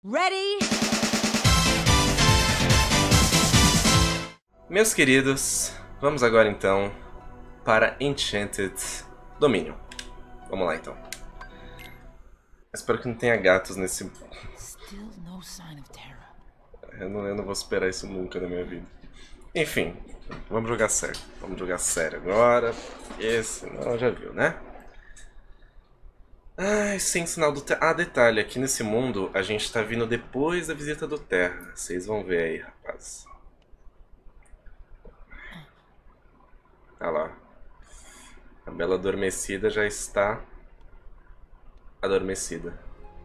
Ready? Meus queridos, vamos agora então para Enchanted Dominion. Vamos lá então. Espero que não tenha gatos nesse... Eu não vou superar isso nunca na minha vida. Enfim, vamos jogar sério. Vamos jogar sério agora. Esse não, já viu, né? Ai, sem sinal do Terra. Ah, detalhe, aqui nesse mundo a gente tá vindo depois da visita do Terra. Vocês vão ver aí, rapaz. Olha lá. A Bela Adormecida já está adormecida.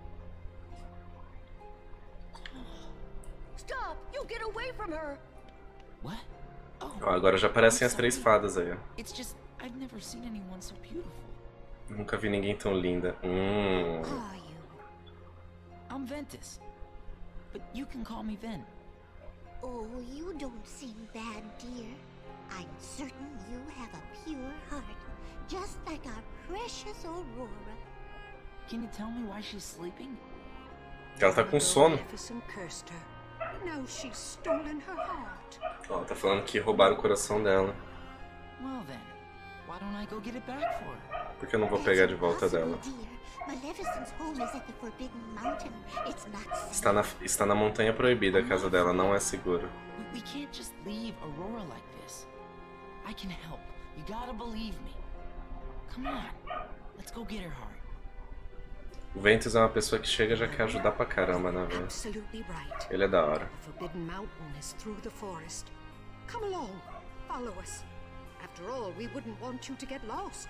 Stop! You'll get away from her. What? Ó, agora já aparecem as três fadas aí, ó. It's just I've never seen anyone so beautiful. Nunca vi ninguém tão linda. Who are you? I'm Ventus. But you can call me Ven. Oh, you don't seem bad, dear. I'm certain you have a pure heart, just like our precious Aurora. Can you tell me why she's sleeping? Ela tá com sono. Maleficent cursed her. Now she's stolen her heart. Ó, tá falando que roubaram o coração dela. Well then, why don't I go get it back for her? Porque eu não vou pegar de volta dela. Maleficent's home is at the Forbidden Mountain. It's not safe. Está na montanha proibida, a casa dela não é segura. We can't just leave Aurora like this. I can help. You gotta believe me. Come on, let's go get her heart. O Ventus é uma pessoa que chega e já quer ajudar pra caramba, né, velho? Absolutely right. Ele é da hora. The Forbidden Mountain is through the forest. Come along. Follow us. After all, we wouldn't want you to get lost.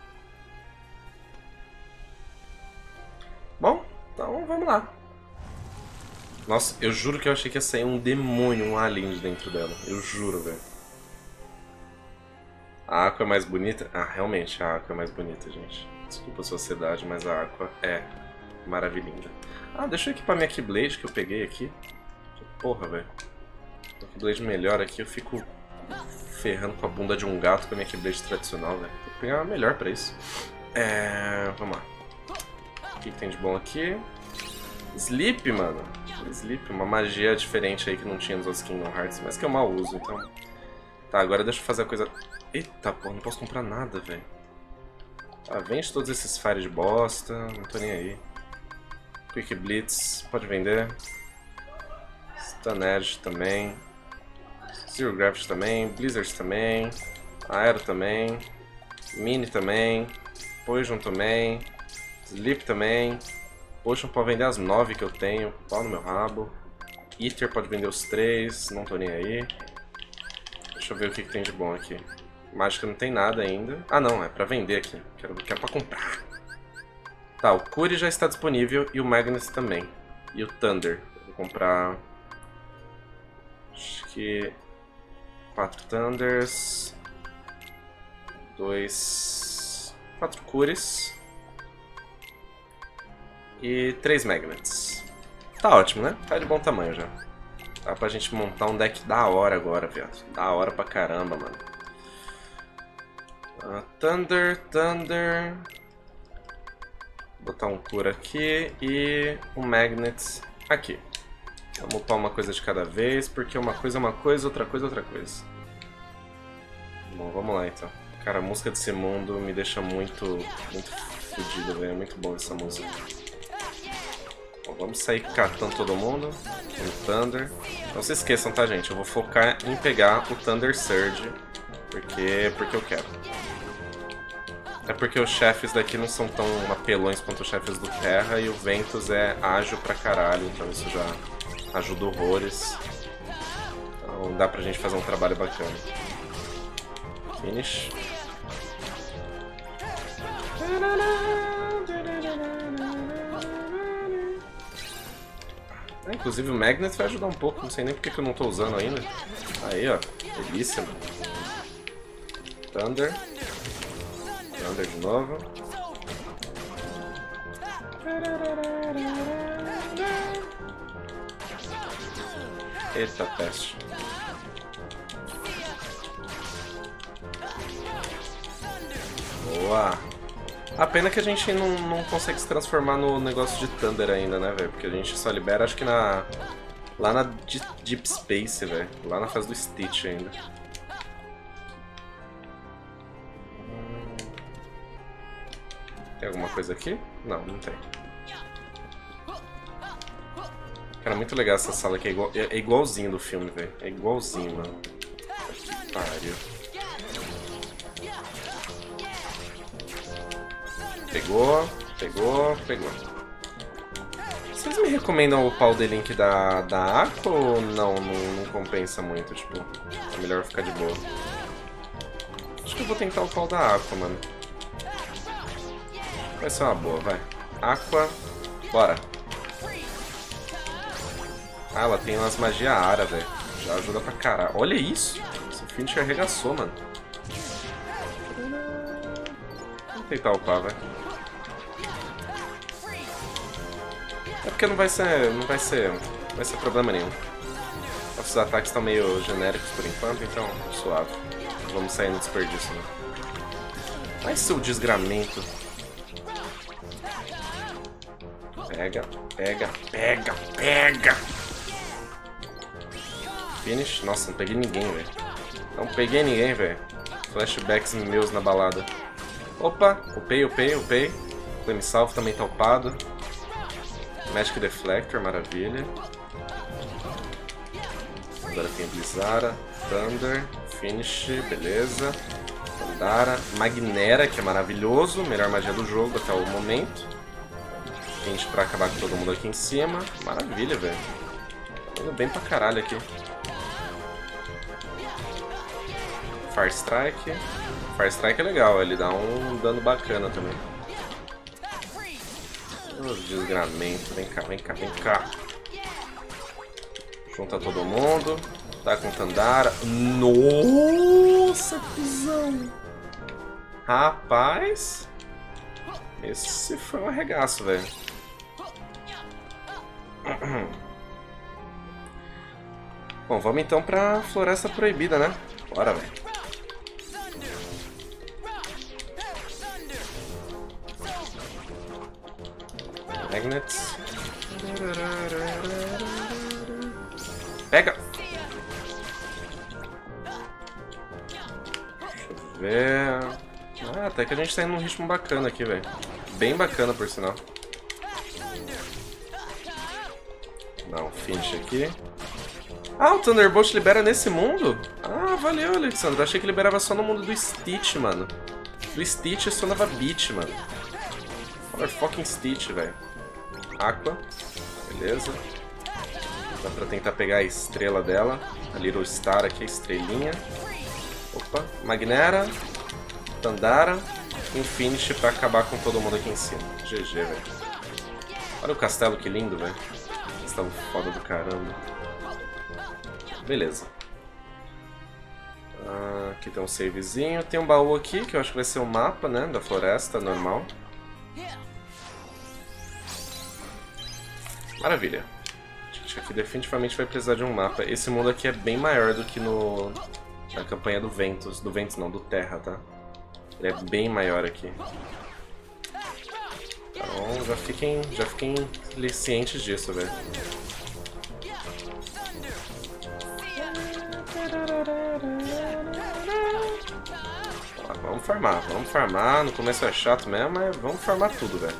Bom, então vamos lá. Nossa, eu juro que eu achei que ia sair um demônio, um alien de dentro dela. Eu juro, velho. A Aqua é mais bonita? Ah, realmente, a Aqua é mais bonita, gente. Desculpa a sociedade, mas a Aqua é maravilhosa. Ah, deixa eu equipar minha Keyblade que eu peguei aqui. Porra, velho. A Keyblade melhor aqui, eu fico ferrando com a bunda de um gato com a minha Keyblade tradicional, velho. Tem que pegar uma melhor pra isso. Vamos lá. O que tem de bom aqui? Sleep, mano. Sleep, uma magia diferente aí que não tinha nos outros Kingdom Hearts, mas que eu mal uso, então... Tá, agora deixa eu fazer a coisa... Eita, porra, não posso comprar nada, velho. Tá, vende todos esses Fire de bosta, não tô nem aí. Quick Blitz, pode vender. Stun Edge também. Zero Gravity também, Blizzard também. Aero também. Mini também. Poison também. Sleep também. Potion pode vender as 9 que eu tenho. Pau no meu rabo. Ether pode vender os 3. Não tô nem aí. Deixa eu ver o que tem de bom aqui. Mágica não tem nada ainda. Ah não, é pra vender aqui. Quero pra comprar. Tá, o Cure já está disponível. E o Magnus também. E o Thunder. Vou comprar... Acho que... 4 Thunders. 4 Cures. E 3 Magnets. Tá ótimo, né? Tá de bom tamanho já. Dá pra gente montar um deck da hora agora, viado. Da hora pra caramba, mano. Thunder. Botar um cura aqui e um Magnet aqui. Vamos upar uma coisa de cada vez, porque uma coisa é uma coisa, outra coisa é outra coisa. Bom, vamos lá então. Cara, a música desse mundo me deixa muito fodido, velho. É muito bom essa música. Bom, vamos sair catando todo mundo. O Thunder. Não se esqueçam, tá, gente? Eu vou focar em pegar o Thunder Surge. Porque eu quero. É porque os chefes daqui não são tão apelões quanto os chefes do Terra. E o Ventus é ágil pra caralho. Então isso já ajuda horrores. Então dá pra gente fazer um trabalho bacana. Finish. Inclusive o Magnet vai ajudar um pouco, não sei nem porque que eu não tô usando ainda. Aí, ó, delícia, mano. Thunder. Thunder de novo. Eita peste. Boa. A pena que a gente não consegue se transformar no negócio de Thunder ainda, né, velho? Porque a gente só libera, acho que lá na Deep Space, velho. Lá na fase do Stitch ainda. Tem alguma coisa aqui? Não, não tem. Cara, muito legal essa sala aqui. É igualzinho do filme, velho. É igualzinho, mano. Que pariu. Pegou, pegou, pegou. Vocês me recomendam upar o D-Link da Aqua ou não compensa muito? Tipo, é melhor ficar de boa. Acho que eu vou tentar upar o da Aqua, mano. Vai ser uma boa, vai. Aqua, bora. Ah, ela tem umas magias ara, velho. Já ajuda pra caralho. Olha isso! Esse Finch arregaçou, mano. Vou tentar upar, velho. É porque não vai ser problema nenhum. Nossos ataques estão meio genéricos por enquanto, então suave. Não vamos sair no desperdício, né? Ai, seu desgramento. Pega, pega, pega, pega! Finish. Nossa, não peguei ninguém, velho. Não peguei ninguém, velho. Flashbacks meus na balada. Opa! Upei. Flame Salve também tá upado. Magic Deflector, maravilha. Agora tem Blizzara, Thunder, Finish, beleza. Thundara, Magnera, que é maravilhoso. Melhor magia do jogo até o momento. Finish pra acabar com todo mundo aqui em cima. Maravilha, velho. Tá indo bem pra caralho aqui. Fire Strike. Fire Strike é legal, ele dá um dano bacana também. Oh, desgramento. Vem cá, vem cá, vem cá. Junta todo mundo. Tá com Thundara. Nossa, cuzão. Rapaz. Esse foi um arregaço, velho. Bom, vamos então pra Floresta Proibida, né? Bora, velho. Magnets. Pega! Deixa eu ver... Ah, até que a gente tá indo num ritmo bacana aqui, velho. Bem bacana, por sinal. Dá um finish aqui. Ah, o Thunderbolt libera nesse mundo? Ah, valeu, Alexandre. Eu achei que liberava só no mundo do Stitch, mano. Do Stitch só Nova Beach, mano. Olha fucking Stitch, velho. Aqua. Beleza. Dá pra tentar pegar a estrela dela. A Little Star aqui, a estrelinha. Opa. Magnera. Thundara. E um finish pra acabar com todo mundo aqui em cima. GG, velho. Olha o castelo, que lindo, velho. Castelo foda do caramba. Beleza. Aqui tem um savezinho. Tem um baú aqui, que eu acho que vai ser o mapa, né? Da floresta, normal. Maravilha. Acho que aqui definitivamente vai precisar de um mapa. Esse mundo aqui é bem maior do que na campanha do Ventus. Do Ventus não, do Terra, tá? Ele é bem maior aqui. Então já fiquem cientes disso, velho. Vamos farmar. No começo é chato mesmo, mas vamos farmar tudo, velho.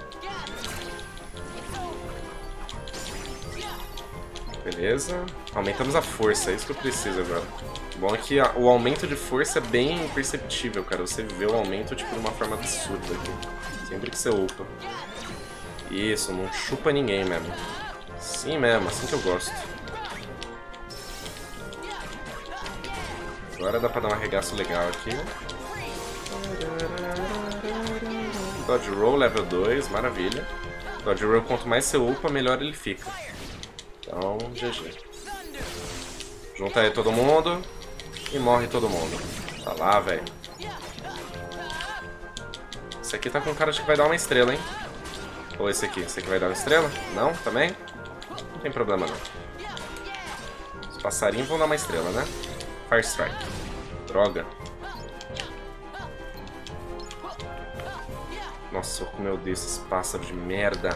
Beleza. Aumentamos a força, é isso que eu preciso agora. O bom é que o aumento de força é bem perceptível, cara. Você vê o aumento tipo, de uma forma absurda aqui. Sempre que você upa. Isso, não chupa ninguém mesmo. Sim mesmo, assim que eu gosto. Agora dá pra dar um arregaço legal aqui. Dodge Roll level 2, maravilha. Dodge Roll, quanto mais você upa, melhor ele fica. Então, GG. Junta aí todo mundo e morre todo mundo. Tá lá, velho. Esse aqui tá com cara de que vai dar uma estrela, hein? Ou esse aqui vai dar uma estrela? Não? Também? Não tem problema, não. Os passarinhos vão dar uma estrela, né? Fire Strike. Droga. Nossa, como eu odeio esses pássaros de merda.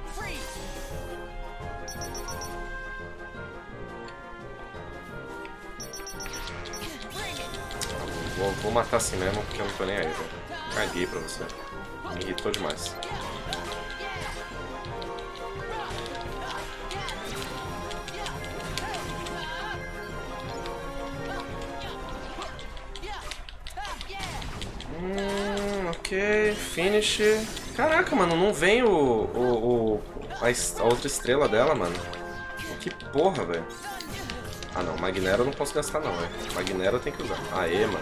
Vou matar assim mesmo, porque eu não tô nem aí, velho. Caguei pra você. Me irritou demais. Ok, finish. Caraca, mano, não vem a outra estrela dela, mano. Que porra, velho. Ah não, Magnero eu não posso gastar não, velho. Magnero eu tenho que usar. Aê, mano.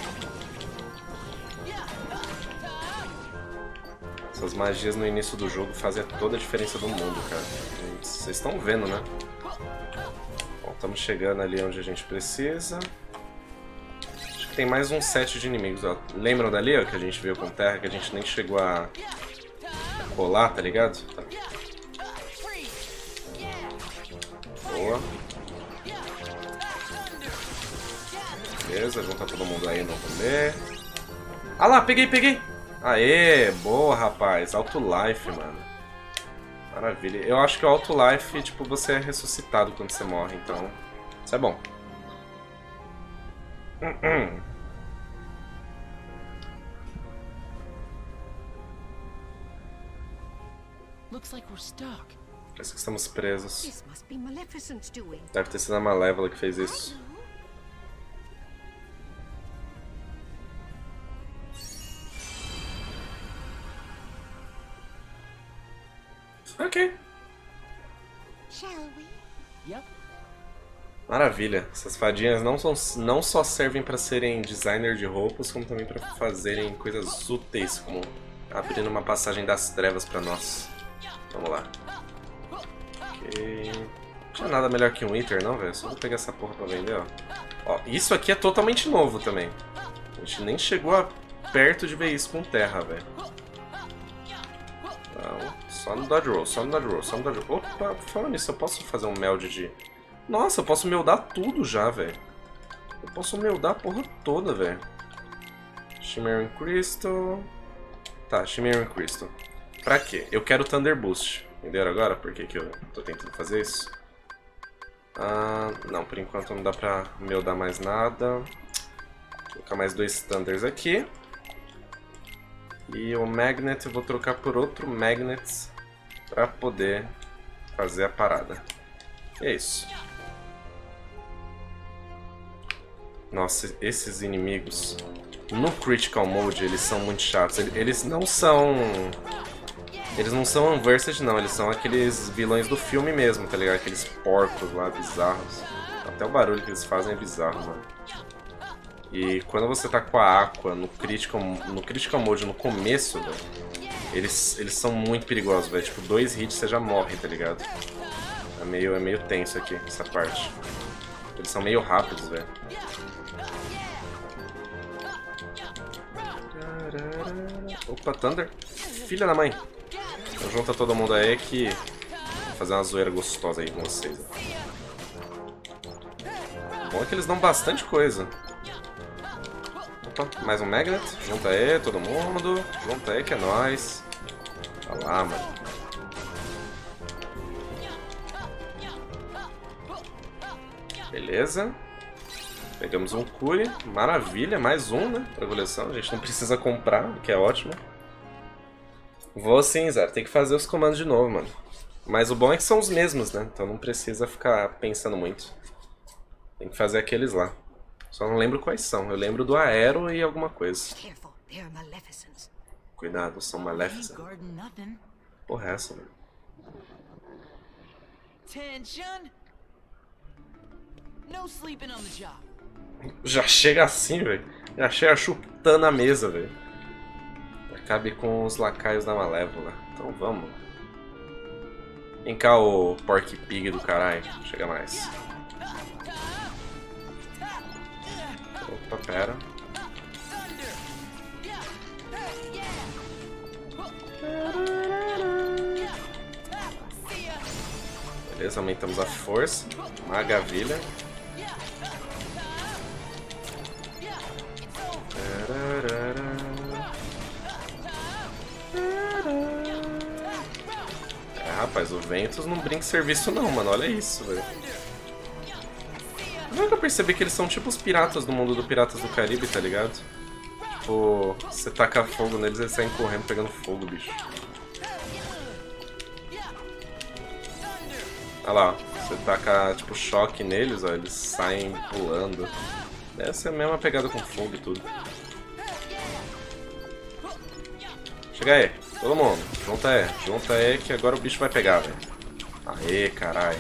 Essas magias no início do jogo fazem toda a diferença do mundo, cara. Vocês estão vendo, né? Bom, estamos chegando ali onde a gente precisa. Acho que tem mais um set de inimigos, ó. Lembram dali, ó, que a gente veio com terra, que a gente nem chegou a colar, tá ligado? Tá. Boa. Beleza, junta todo mundo aí no rolê. Ah lá, peguei! Aê, boa, rapaz. Auto Life, mano. Maravilha. Eu acho que o Auto Life, tipo, você é ressuscitado quando você morre, então... Isso é bom. Looks like we're stuck. Parece que estamos presos. This must be Maleficent's doing. Deve ter sido a Malévola que fez isso. Ok. Shall we? Yep. Maravilha. Essas fadinhas não só servem para serem designer de roupas, como também para fazerem coisas úteis, como abrindo uma passagem das trevas para nós. Vamos lá. Ok. Não tinha nada melhor que um Wither, não, velho? Só vou pegar essa porra pra vender, ó. Ó, isso aqui é totalmente novo também. A gente nem chegou perto de ver isso com terra, velho. Então, só no Dodge Roll, só no Dodge Roll, só no Dodge Roll. Opa, falando nisso, eu posso fazer um meld de... Nossa, eu posso meldar tudo já, velho. Eu posso meldar a porra toda, velho. Shimmering Crystal... Tá, Shimmering Crystal. Pra quê? Eu quero Thunder Boost. Entenderam agora por que eu tô tentando fazer isso? Não, por enquanto não dá pra meldar mais nada. Vou colocar mais 2 Thunders aqui. E o Magnet eu vou trocar por outro Magnet pra poder fazer a parada. E é isso. Nossa, esses inimigos no Critical Mode eles são muito chatos. Eles não são Unversed não, eles são aqueles vilões do filme mesmo, tá ligado? Aqueles porcos lá bizarros. Até o barulho que eles fazem é bizarro, mano. E quando você tá com a Aqua no Critical Mode no começo, velho, eles são muito perigosos, velho. Tipo, 2 hits você já morre, tá ligado? É meio tenso aqui, essa parte. Eles são meio rápidos, velho. Opa, Thunder. Filha da mãe. Então junta todo mundo aí que... Vou fazer uma zoeira gostosa aí com vocês. O bom é que eles dão bastante coisa. Opa, mais um Magnet. Junta aí, todo mundo. Junta aí que é nóis. Olha lá, mano. Beleza. Pegamos um Cure. Maravilha, mais um, né? Pra coleção. A gente não precisa comprar, o que é ótimo. Vou sim, Zara. Tem que fazer os comandos de novo, mano. Mas o bom é que são os mesmos, né? Então não precisa ficar pensando muito. Tem que fazer aqueles lá. Só não lembro quais são. Eu lembro do Aero e alguma coisa. Careful, they're Maleficent's. Cuidado, são Maleficent. Porra, é essa, velho? Tension. No sleeping on the job. Já chega assim, velho. Já chega chutando a mesa, velho. Acabe com os lacaios da Malévola. Então vamos. Vem cá, o Pork Pig do caralho. Chega mais. Opa, pera. Beleza, aumentamos a força. Maravilha. rapaz. O Ventus não brinca serviço não, mano. Olha isso, velho. Nunca percebi que eles são tipo os piratas do mundo do Piratas do Caribe, tá ligado? Tipo, você taca fogo neles, eles saem correndo pegando fogo, bicho. Olha lá, você taca tipo choque neles, ó, eles saem pulando. Deve ser a mesma pegada com fogo e tudo. Chega aí, todo mundo. Junta aí que agora o bicho vai pegar, velho. Aê, caralho.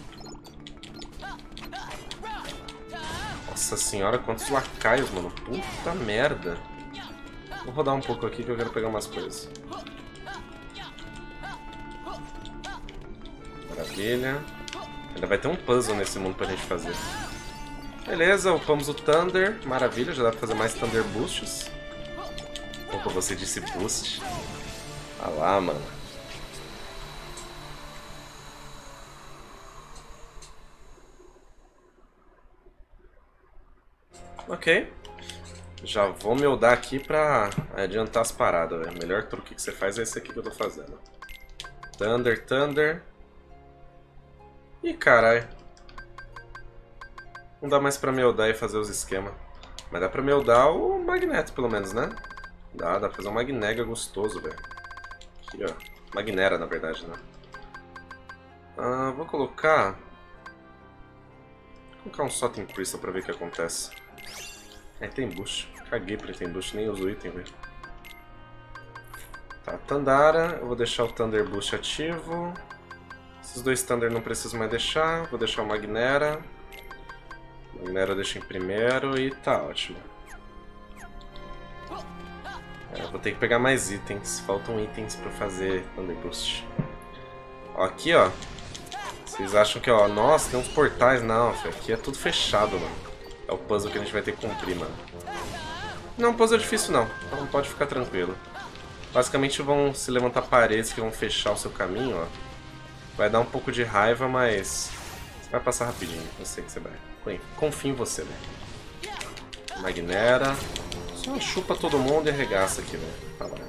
Nossa senhora, quantos lacaios, mano. Puta merda. Vou rodar um pouco aqui que eu quero pegar umas coisas. Maravilha. Ainda vai ter um puzzle nesse mundo pra gente fazer. Beleza, upamos o Thunder. Maravilha, já dá pra fazer mais Thunder Boosts. Opa, você disse boost. Ah lá, mano. Ok. Já vou me mudar aqui pra adiantar as paradas, velho. O melhor truque que você faz é esse aqui que eu tô fazendo. Thunder, Thunder. Ih, caralho. Não dá mais pra meldar e fazer os esquemas. Mas dá pra meldar o Magneto, pelo menos, né? Dá pra fazer um Magnega gostoso, velho. Aqui, ó. Magnera, na verdade, né? Vou colocar... Vou colocar um Sotem Crystal pra ver o que acontece. Tem boost. Caguei pra tem boost, nem uso o item, velho. Tá, Tandara. Eu vou deixar o Thunder Boost ativo. Esses dois Thunder não preciso mais deixar. Vou deixar o Magnera. Magnera eu deixo em primeiro e tá ótimo. Vou ter que pegar mais itens. Faltam itens pra fazer Thunder Boost. Ó, aqui, ó. Vocês acham que, ó, nossa, tem uns portais. Não, aqui é tudo fechado, mano. É o puzzle que a gente vai ter que cumprir, mano. Não, puzzle é difícil não. Então pode ficar tranquilo. Basicamente vão se levantar paredes que vão fechar o seu caminho, ó. Vai dar um pouco de raiva, mas... Você vai passar rapidinho. Eu sei que você vai. Confio em você, velho. Magnera. Só chupa todo mundo e arregaça aqui, velho. Tá lá.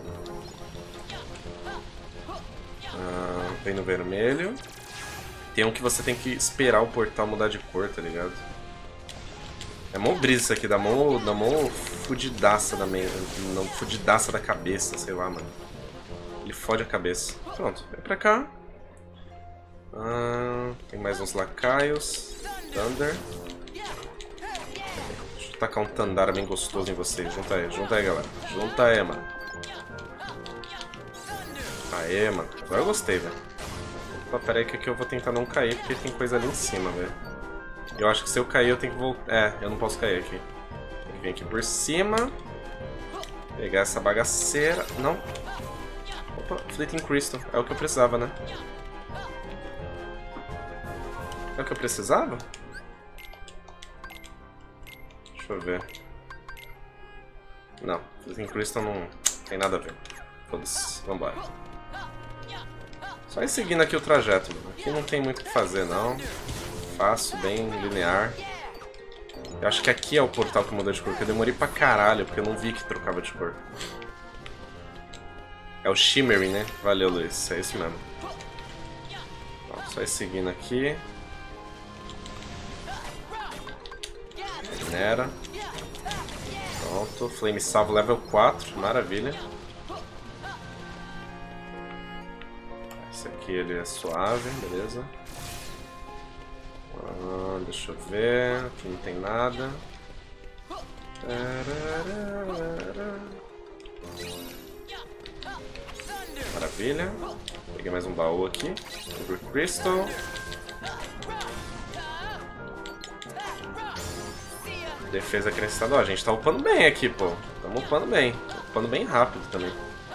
Vem no vermelho. Tem um que você tem que esperar o portal mudar de cor, tá ligado? É mó brisa isso aqui, dá mó fudidaça fudidaça da cabeça, sei lá, mano. Ele fode a cabeça. Pronto, vem pra cá. Tem mais uns lacaios. Thunder. Deixa eu tacar um Tandara bem gostoso em vocês. Junta aí, galera. Junta aí, mano. Aê, mano. Agora eu gostei, velho. Opa, pera aí que aqui eu vou tentar não cair, porque tem coisa ali em cima, velho. Eu acho que se eu cair eu tenho que voltar. Eu não posso cair aqui. Tem que vir aqui por cima. Pegar essa bagaceira. Não. Opa, Fleeting Crystal. É o que eu precisava, né? É o que eu precisava? Deixa eu ver. Não, Fleeting Crystal não tem nada a ver. Foda-se, vambora. Só ir seguindo aqui o trajeto, mano. Aqui não tem muito o que fazer, não. Fácil, bem linear. Eu acho que aqui é o portal que mudou de cor, porque eu demorei pra caralho, porque eu não vi que trocava de cor. É o Shimmering, né? Valeu, Luiz. É isso mesmo. Ó, só ir seguindo aqui. Minera. Pronto. Flame Salvo level 4. Maravilha. Esse aqui ele é suave, beleza. Deixa eu ver, aqui não tem nada. Maravilha. Peguei mais um baú aqui. Silver Crystal. Defesa acrescentada. Ó, a gente tá upando bem aqui, pô. Estamos upando bem. Upando bem rápido também.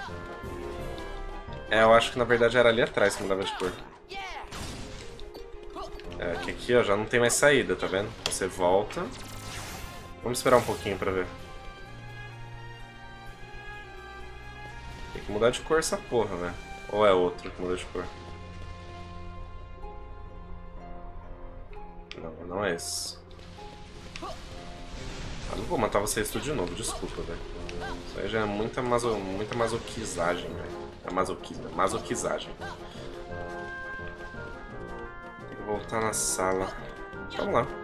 Eu acho que na verdade era ali atrás que mudava de cor. Que aqui, ó, já não tem mais saída, tá vendo? Você volta. Vamos esperar um pouquinho pra ver. Tem que mudar de cor essa porra, velho. Ou é outro que muda de cor? Não, não é esse. Não vou matar vocês tudo de novo, desculpa, velho. Isso aí já é muita masoquizagem, velho. É masoquismo, é masoquizagem. voltar na sala. Vamos lá.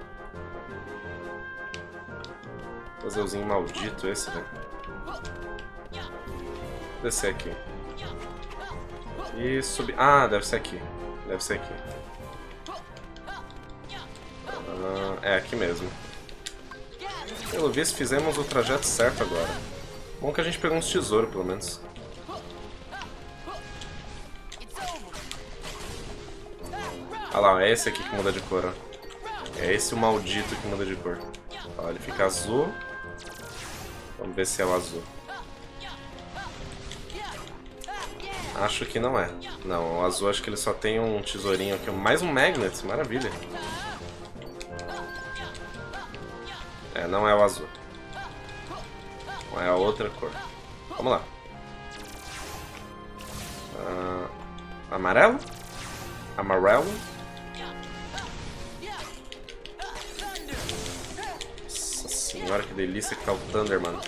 Puzzlezinho maldito esse, velho. Descer aqui. E subir. Ah, deve ser aqui. Deve ser aqui. É aqui mesmo. Pelo visto, fizemos o trajeto certo agora. Bom que a gente pegou uns tesouros, pelo menos. Ah lá, é esse aqui que muda de cor, ó. É esse o maldito que muda de cor. Ó, ele fica azul. Vamos ver se é o azul. Acho que não é. Não, o azul acho que ele só tem um tesourinho aqui. Mais um magnet, maravilha. É, não é o azul. Não é a outra cor. Vamos lá. Amarelo? Amarelo? Nossa senhora, que delícia que tá o Thunder, mano.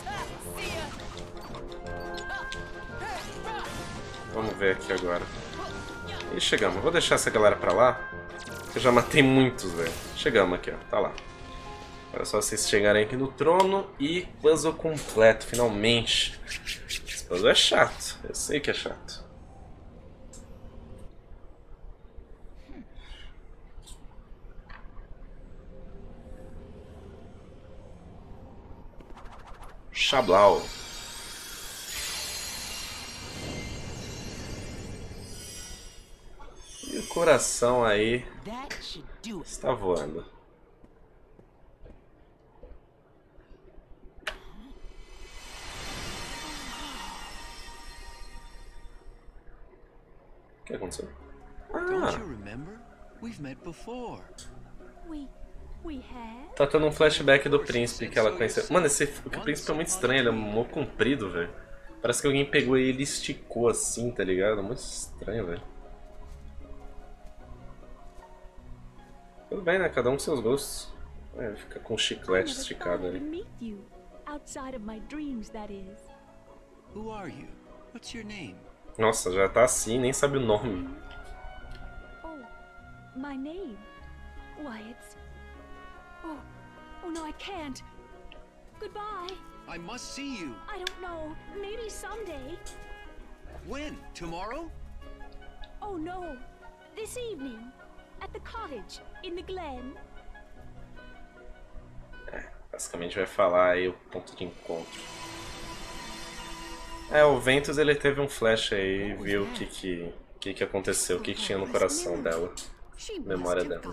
Vamos ver aqui agora. E chegamos. Vou deixar essa galera pra lá. Eu já matei muitos, velho. Chegamos aqui, ó. Tá lá. Agora é só vocês chegarem aqui no trono e puzzle completo, finalmente. Esse puzzle é chato. Eu sei que é chato. Xablau. E o coração aí está voando. O que aconteceu? Don't you remember? We've met before. We have? Tá tendo um flashback do príncipe que ela conheceu. Mano, o príncipe é muito estranho, ele é mó comprido, velho. Parece que alguém pegou ele e esticou assim, tá ligado? Muito estranho, velho. Tudo bem, né? Cada um com seus gostos. É, ele fica com um chiclete esticado ali. Outside of my dreams, that is. Who are you? What's your name? Nossa, já tá assim, nem sabe o nome. Oh, my name? Why, it's... Oh no, I can't. Goodbye. I must see you. I don't know. Maybe someday. When? Tomorrow? Oh no. This evening. At the cottage. In the glen. É, basicamente vai falar aí o ponto de encontro. É, o Ventus ele teve um flash aí e viu o que aconteceu, o que tinha no coração dela. Memória dela.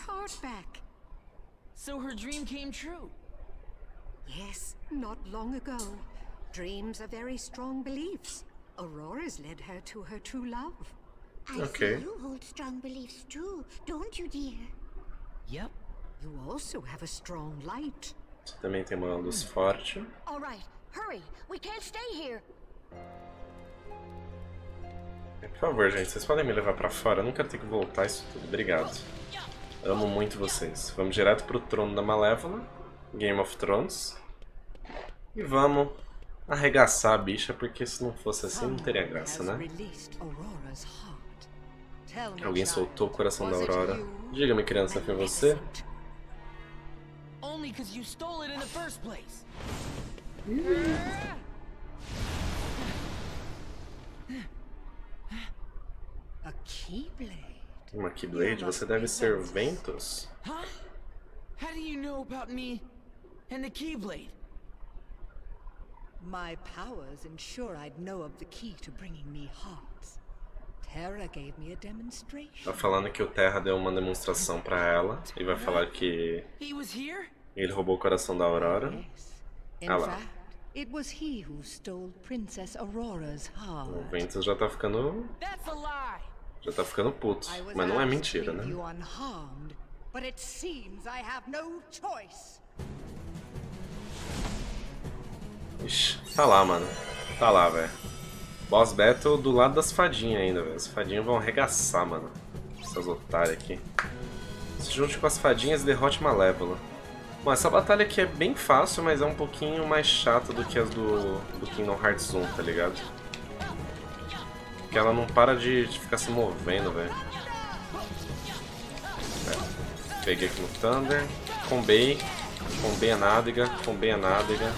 So her dream came true. Yes, not long ago. Dreams are very strong beliefs. Aurora's led her to her true love. I Okay. see you hold strong beliefs too, don't you, dear? Yep. You also have a strong light. Você também tem uma luz forte. All right, hurry. We can't stay here. Por favor, gente, vocês podem me levar pra fora? Eu não quero ter que voltar isso tudo. Obrigado. Amo muito vocês. Vamos direto pro trono da Malévola. Game of Thrones. E vamos arregaçar a bicha, porque se não fosse assim não teria graça, né? Alguém soltou o coração da Aurora. Diga-me, criança, foi você? Only because you stole it in the first place. A Keyblade. Uma Keyblade? Você deve ser Ventus? Huh? How do you know about me and the Keyblade? My powers ensure I'd know of the key to bringing me hearts. Terra gave me a demonstration. Tá falando que o Terra deu uma demonstração pra ela e vai falar que He was here? ele roubou o coração da Aurora. Yes. In Ah lá. fact, it was he who stole Princess Aurora's heart. O Ventus já tá ficando That's a lie. puto, I was mas não é asked mentira, to leave né? you unharmed, but it seems I have no choice. Ixi, tá lá, mano. Tá lá, velho. Boss Battle do lado das fadinhas ainda, velho. As fadinhas vão arregaçar, mano. Essas otárias aqui. Se junte com as fadinhas e derrote Malévola. Bom, essa batalha aqui é bem fácil, mas é um pouquinho mais chata do que as do Kingdom Hearts 1, tá ligado? Porque ela não para de ficar se movendo, velho. Peguei aqui no Thunder. Combei a nádega. Combei a nádega.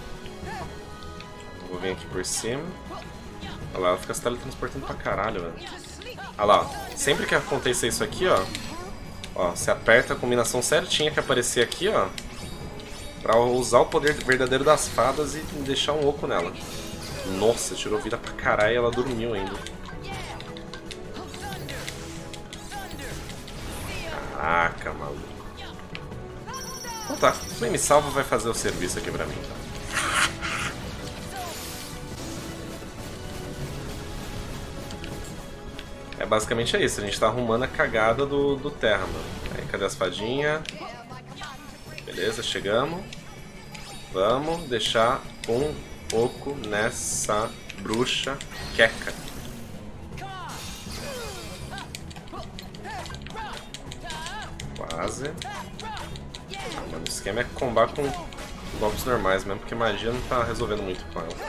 Vou vir aqui por cima. Olha lá, ela fica se teletransportando pra caralho, velho. Olha lá, ó. Sempre que acontecer isso aqui, ó. Ó, você aperta a combinação certinha que aparecer aqui, ó. Pra usar o poder verdadeiro das fadas e deixar um oco nela. Nossa, tirou vida pra caralho e ela dormiu ainda. Caraca, maluco. Então tá, Flame Salvo vai fazer o serviço aqui pra mim, tá? Basicamente é isso, a gente tá arrumando a cagada do Terra, mano. Aí, cadê as fadinhas? Beleza, chegamos. Vamos deixar um oco nessa bruxa queca. Quase. Ah, mano, o esquema é combar com golpes normais mesmo, porque magia não tá resolvendo muito com ela.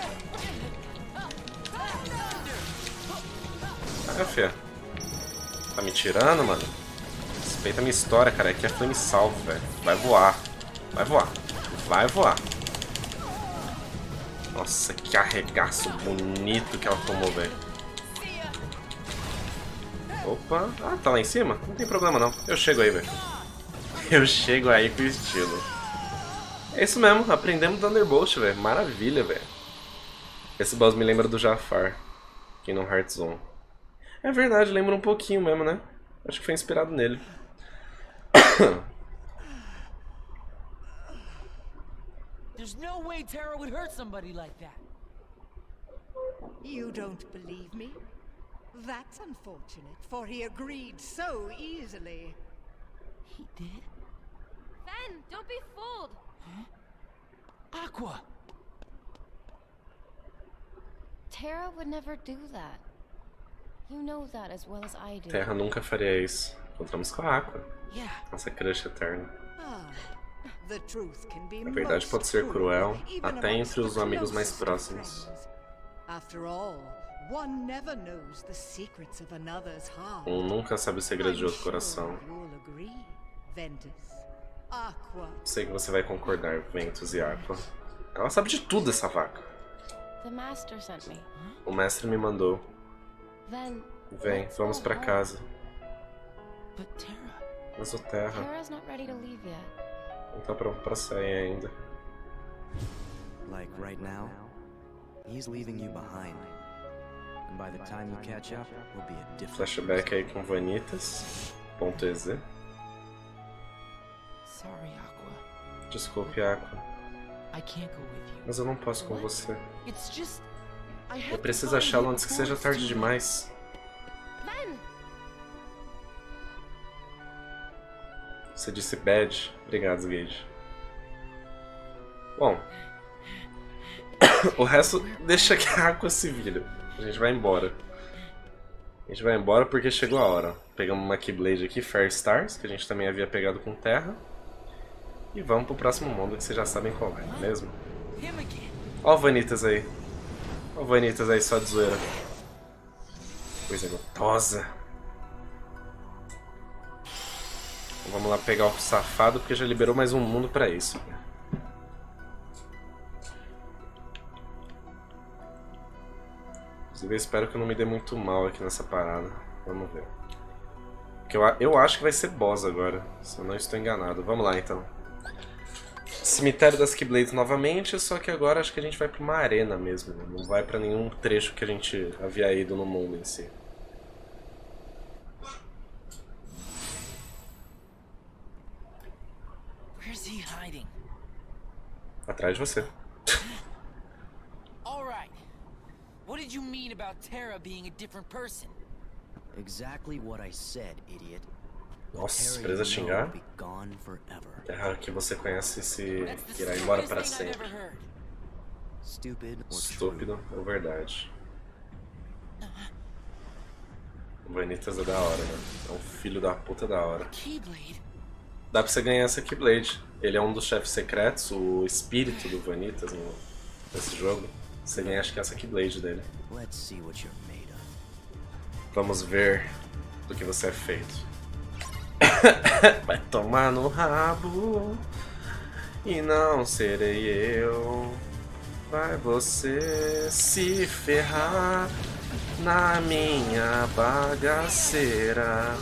Ah, fia. Tá me tirando, mano? Respeita a minha história, cara. Aqui é Flame Salvo, velho. Vai voar. Vai voar. Vai voar. Nossa, que arregaço bonito que ela tomou, velho. Opa. Ah, tá lá em cima? Não tem problema, não. Eu chego aí, velho. Eu chego aí com estilo. É isso mesmo. Aprendemos Thunderbolt, velho. Maravilha, velho. Esse boss me lembra do Jafar. Aqui no Heart Zone. É verdade, lembra um pouquinho mesmo, né? Acho que foi inspirado nele. There's no way Terra would hurt somebody like that. You don't believe me? That's unfortunate, for he agreed so easily. He did? Ben, don't be fooled. Huh? Aqua! Terra would never do that. You know that as well as I do. Terra nunca faria isso. Encontramos com a Aqua. Yeah. Nossa crush eterna. The truth can be Na verdade pode ser cruel, até entre os amigos mais closest of próximos. friends. After all, one never knows the secrets of another's heart. Um nunca sabe o segredo de I'm outro coração. sure you'll agree, Ventus. Aqua. Sei que você vai concordar, Ventus e Aqua. Ela sabe de tudo, essa vaca. The master sent me. O mestre me mandou. Then, Vem, let's vamos go pra home. casa. But Terra... Mas o Terra Terra's not ready to leave yet. não tá pronto pra sair ainda. Like right now, he's leaving you behind. And by the time you catch up, we'll be a different... Flashback aí com Vanitas.exe. Sorry, Aqua. Desculpe, Aqua, I can't go with you. mas eu não posso com você. It's just... I have Eu to preciso find achá-lo you antes que before seja it's tarde too late. demais. Ben! Você disse bad. Obrigado, Gage. Bom, o resto deixa que a Aqua se vira. A gente vai embora. A gente vai embora porque chegou a hora. Pegamos uma Keyblade aqui, Fair Stars, que a gente também havia pegado com Terra. E vamos pro próximo mundo, que vocês já sabem qual é, não é mesmo? Him again. Ó o Vanitas aí. Ó o Vanitas aí, só de zoeira. Coisa gostosa. Vamos lá pegar o safado, porque já liberou mais um mundo pra isso. Inclusive eu espero que eu não me dê muito mal aqui nessa parada. Vamos ver. Porque eu acho que vai ser boss agora, se eu não estou enganado. Vamos lá então. Cemitério das Keyblades novamente, só que agora acho que a gente vai pra uma arena mesmo. Né? Não vai pra nenhum trecho que a gente havia ido no mundo em si. Where's he hiding? Atrás de você. All right. What did you mean about Terra being a different person? Exactly what I said, idiot. Nossa, Terra presa you know xingar. will be gone forever. Terra que você conhece se That's the irá embora stupidest para thing I've sempre. ever heard. Stupid or Estúpido ou verdade? O Vanitas é da hora, né? É um filho da puta da hora. Keyblade? Dá pra você ganhar essa Keyblade. Ele é um dos chefes secretos, o espírito do Vanitas nesse jogo. Você ganha, acho que essa Keyblade dele. true. Let's see what you're made of. Vamos ver do que você é feito. Vai tomar no rabo e não serei eu. Vai você se ferrar na minha bagaceira.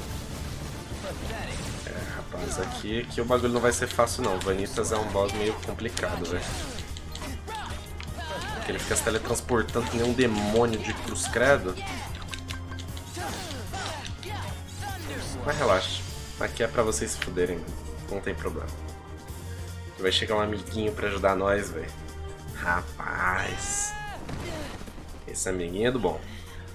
Rapaz, aqui o bagulho não vai ser fácil não. Vanitas é um boss meio complicado, velho. Porque ele fica se teletransportando que nem um demônio de cruz credo. Mas relaxa, aqui é pra vocês se fuderem, não tem problema. Vai chegar um amiguinho pra ajudar nós, velho. Rapaz, esse amiguinho é do bom.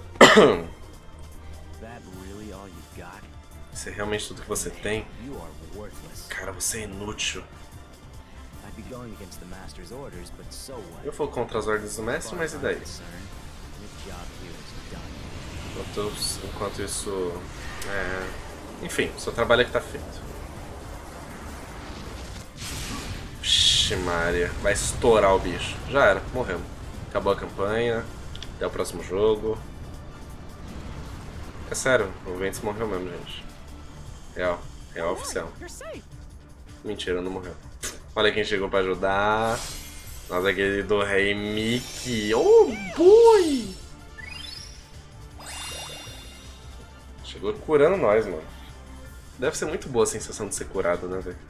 Isso é realmente tudo que você tem? Cara, você é inútil. Eu vou contra as ordens do mestre, mas e daí? Enquanto isso... Enfim, seu trabalho aqui tá feito. Vixe Maria, vai estourar o bicho. Já era, morremos. Acabou a campanha, até o próximo jogo. É sério, o Ventus morreu mesmo, gente. Real oficial. Mentira, não morreu. Olha quem chegou pra ajudar. Nossa querido Rei Mickey. Oh boy! Chegou curando nós, mano. Deve ser muito boa a sensação de ser curado, né, velho?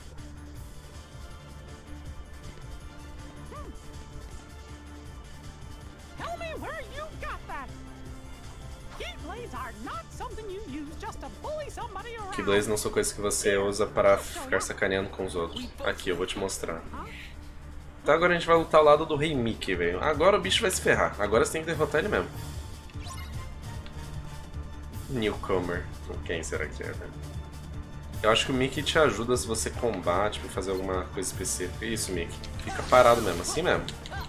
Keyblades não são coisas que você usa para ficar sacaneando com os outros. Aqui, eu vou te mostrar. Então agora a gente vai lutar ao lado do Rei Mickey, velho. Agora o bicho vai se ferrar. Agora você tem que derrotar ele mesmo. Newcomer. Quem será que é, velho? Eu acho que o Mickey te ajuda se você combate pra fazer alguma coisa específica. Isso, Mickey. Fica parado mesmo, assim mesmo.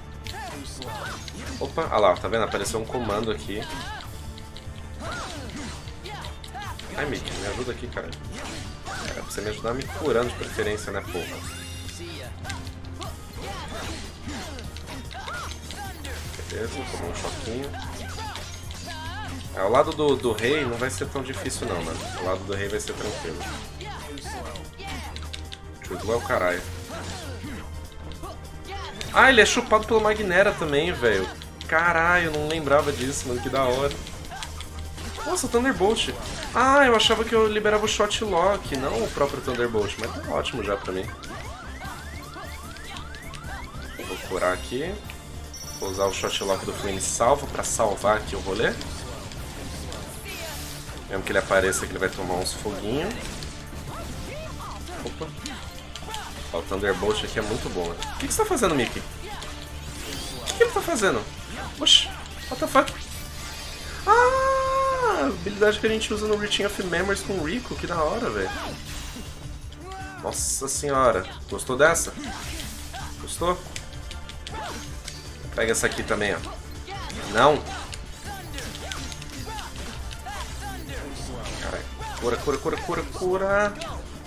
Opa, olha lá, tá vendo? Apareceu um comando aqui. Ai, Mickey, me ajuda aqui, cara. É pra você me ajudar me curando de preferência, né, porra? Beleza, tomou um choquinho. Ao lado do rei não vai ser tão difícil não, mano. Ao lado do rei vai ser tranquilo. Chutu é o caralho. Ah, ele é chupado pelo Magnera também, velho. Caralho, eu não lembrava disso, mano. Que da hora. Nossa, Thunderbolt. Ah, eu achava que eu liberava o Shot Lock, não o próprio Thunderbolt. Mas tá ótimo já pra mim. Vou curar aqui. Vou usar o Shot Lock do Flame Salvo pra salvar aqui o rolê. Mesmo que ele apareça que ele vai tomar uns foguinhos. Opa. Ó, o Thunderbolt aqui é muito bom, né? O que você tá fazendo, Mickey? O que ele tá fazendo? Oxi, what the fuck? Ah, a habilidade que a gente usa no Reaching of Memories com o Rico, que da hora, velho. Nossa senhora, gostou dessa? Gostou? Pega essa aqui também, ó. Não! Cura.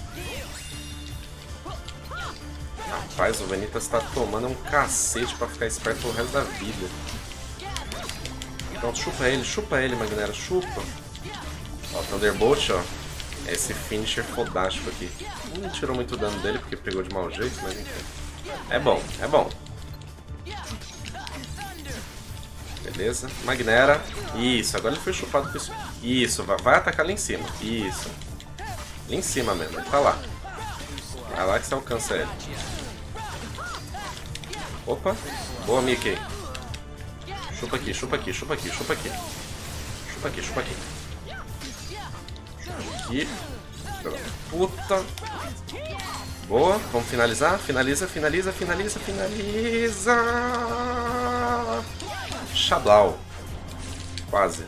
Rapaz, o Vanitas tá tomando um cacete pra ficar esperto pro resto da vida. Então chupa ele, Magnera, chupa. Ó, o Thunderbolt, ó. É esse finisher fodástico aqui. Não tirou muito dano dele porque pegou de mau jeito, mas enfim. É bom. Beleza, Magnera. Isso, agora ele foi chupado por isso. Isso, vai atacar lá em cima. Isso. Lá em cima mesmo, ele tá lá. Vai lá que você alcança ele. Opa, boa, Mickey. Chupa aqui. Aqui. Puta. Boa, vamos finalizar. Finaliza. Xablau. Quase.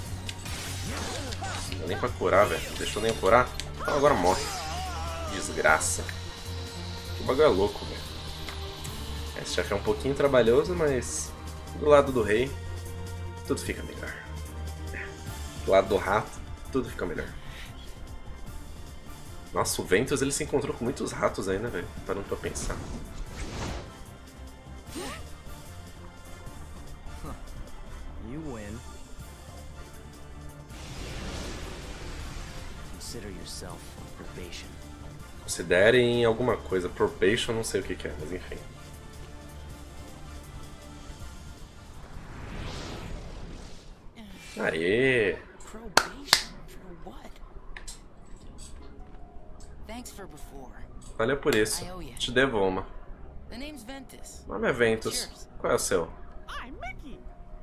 Não deu nem pra curar, velho. Deixou nem curar. Então agora morre. Desgraça. O bagulho é louco, velho. Esse chefe é um pouquinho trabalhoso, mas do lado do rei, tudo fica melhor. Do lado do rato, tudo fica melhor. Nossa, o Ventus ele se encontrou com muitos ratos aí, né, velho? Parando pra pensar. consider yourself on probation. Considerem alguma coisa. Probation, não sei o que é, mas enfim. Aê! Probation for what? Thanks for before. Valeu por isso. Te devo uma. The name's Ventus. Meu nome é Ventus. Qual é o seu? I'm Mickey.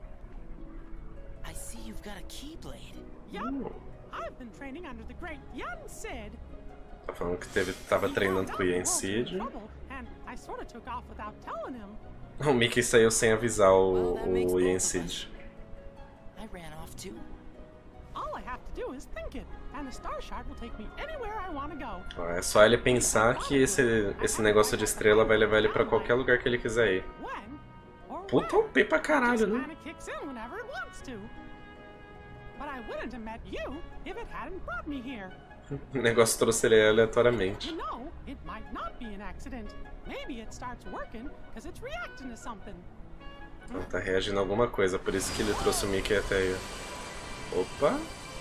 I see you've got a keyblade. Yup. I've been training under the great Yen Sid. Tá falando que tava treinando com o Yen Sid. And I sort of took off without telling him. O Mickey saiu sem avisar o Yen Sid. I ran off too. All I have to do is think it, and the Star Shard will take me anywhere I want to go. É só ele pensar que esse negócio de estrela vai levar ele pra qualquer lugar que ele quiser ir. Puta OP pra caralho, né? But I wouldn't have met you if it hadn't brought me here. O negócio trouxe ele aleatoriamente. You know, it might not be an accident. Maybe it starts working because it's reacting to something. Ele tá reagindo a alguma coisa, por isso que ele trouxe o Mickey até aí. Opa!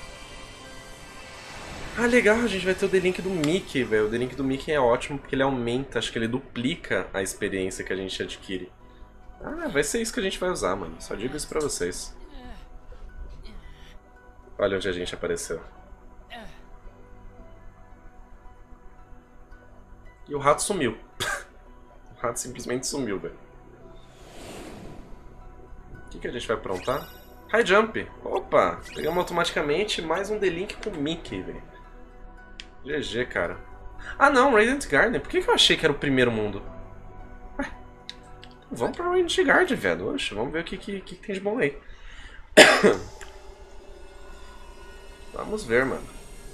Ah, legal, a gente vai ter o The Link do Mickey, velho. O The Link do Mickey é ótimo porque ele aumenta, acho que ele duplica a experiência que a gente adquire. Ah, vai ser isso que a gente vai usar, mano. Só digo isso pra vocês. Olha onde a gente apareceu. E o rato sumiu. O rato simplesmente sumiu, velho. O que a gente vai aprontar? High Jump! Opa! Pegamos automaticamente mais um The Link com o Mickey, velho. GG, cara. Ah não, Radiant Garden. Por que eu achei que era o primeiro mundo? Ué, vamos pra Radiant Garden, velho. Oxe, vamos ver o que tem de bom aí. Vamos ver, mano.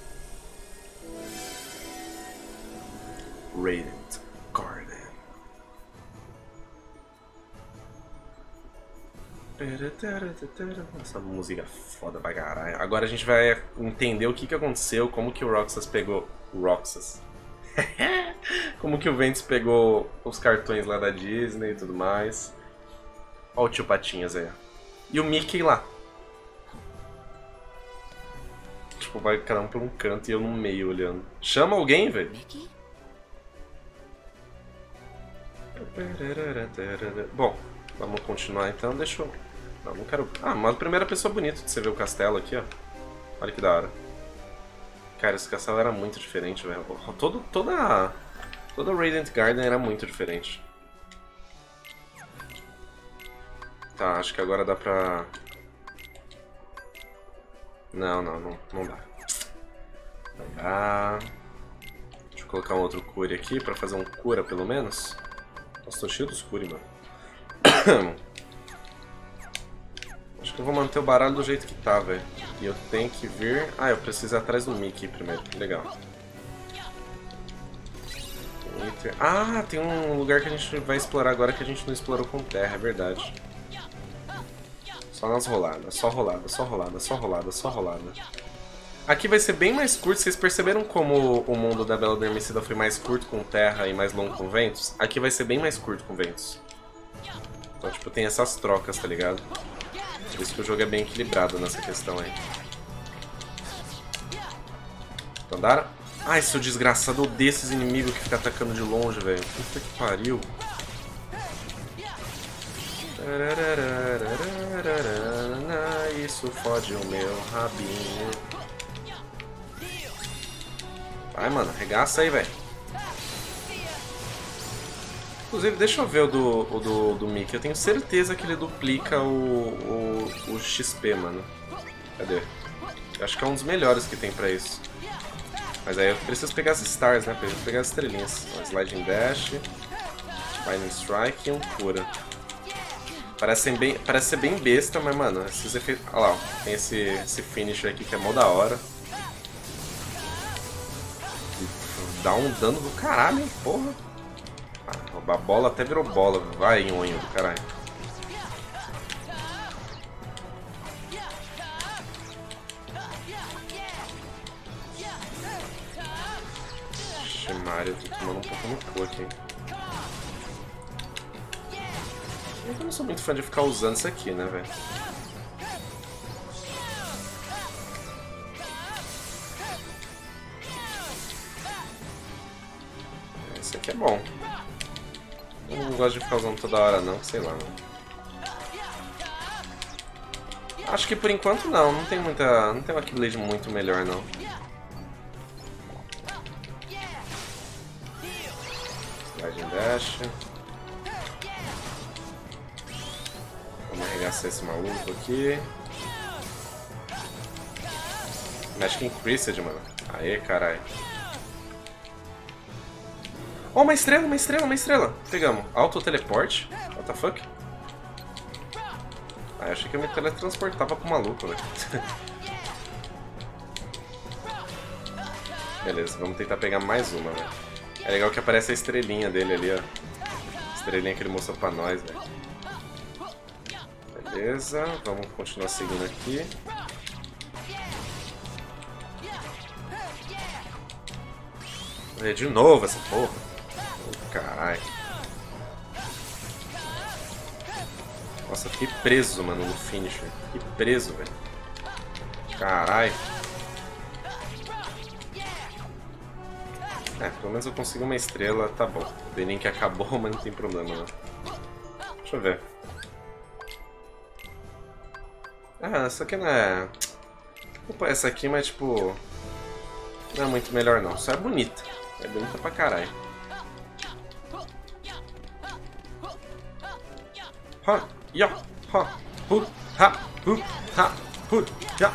Radiant Garden. Essa música foda pra caralho. Agora a gente vai entender o que aconteceu, como que o Roxas pegou... Roxas. Como que o Ventus pegou os cartões lá da Disney e tudo mais. Olha o tio Patinhas aí. E o Mickey lá. Tipo, vai cada um por um canto e eu no meio olhando. Chama alguém, velho. Bom, vamos continuar então. Deixa eu... Não quero... Ah, mas a primeira pessoa bonita de você ver o castelo aqui, ó. Olha que da hora. Cara, esse castelo era muito diferente, velho. Toda Radiant Garden era muito diferente. Tá, acho que agora dá pra... Não dá. Não dá. Deixa eu colocar um outro cure aqui pra fazer um cura pelo menos. Nossa, tô cheio dos cure, mano. Acho que eu vou manter o baralho do jeito que tá, velho. E eu tenho que vir... Ah, eu preciso ir atrás do Mickey primeiro. Legal. Ah, tem um lugar que a gente vai explorar agora que a gente não explorou com terra, é verdade. Só nas roladas. Só rolada, só rolada, só rolada, só rolada. Aqui vai ser bem mais curto. Vocês perceberam como o mundo da Bela Adormecida foi mais curto com terra e mais longo com ventos? Aqui vai ser bem mais curto com ventos. Então, tipo, tem essas trocas, tá ligado? Por isso que o jogo é bem equilibrado nessa questão aí. Andaram? Ai, seu desgraçado, desses inimigos que fica atacando de longe, velho. Puta que pariu. Isso fode o meu rabinho. Vai, mano, arregaça aí, velho. Inclusive, deixa eu ver o do Mickey. Eu tenho certeza que ele duplica o XP, mano. Cadê? Eu acho que é um dos melhores que tem pra isso. Mas aí eu preciso pegar as stars, né? Preciso pegar as estrelinhas. Sliding Dash, Lightning Strike e um cura. Parece ser bem besta, mas, mano, esses efeitos... Olha lá, ó. Tem esse finisher aqui que é mó da hora. Dá um dano do caralho, hein? Porra. A bola até virou bola. Vai, nhonho do caralho. Vixe, Mario, eu tô tomando um pouco no cu aqui. Eu não sou muito fã de ficar usando isso aqui, né, velho? que é bom. Eu não gosto de ficar usando toda hora não, sei lá. Acho que por enquanto não, não tem uma Keyblade muito melhor não. Slide and dash. Vamos arregaçar esse maluco aqui. Magic Increased, mano. Aê, caralho. Oh, uma estrela, uma estrela, uma estrela. Pegamos. Auto-teleporte. What the fuck? Ah, eu achei que eu me teletransportava pro maluco, velho. Beleza, vamos tentar pegar mais uma, velho. É legal que aparece a estrelinha dele ali, ó. Estrelinha que ele mostrou pra nós, velho. Beleza, vamos continuar seguindo aqui. De novo essa porra. Oh, caralho. Nossa, eu fiquei preso, mano, no finisher. Fiquei preso, velho. Caralho. É, pelo menos eu consigo uma estrela, tá bom. O Benin que acabou, mas não tem problema, não. Deixa eu ver. Ah, essa aqui não é... Opa, essa aqui, mas tipo... Não é muito melhor, não. Só é bonita. É bonita pra caralho. Ha, ya, ha, hu, ha, hu, ha, hu, ya.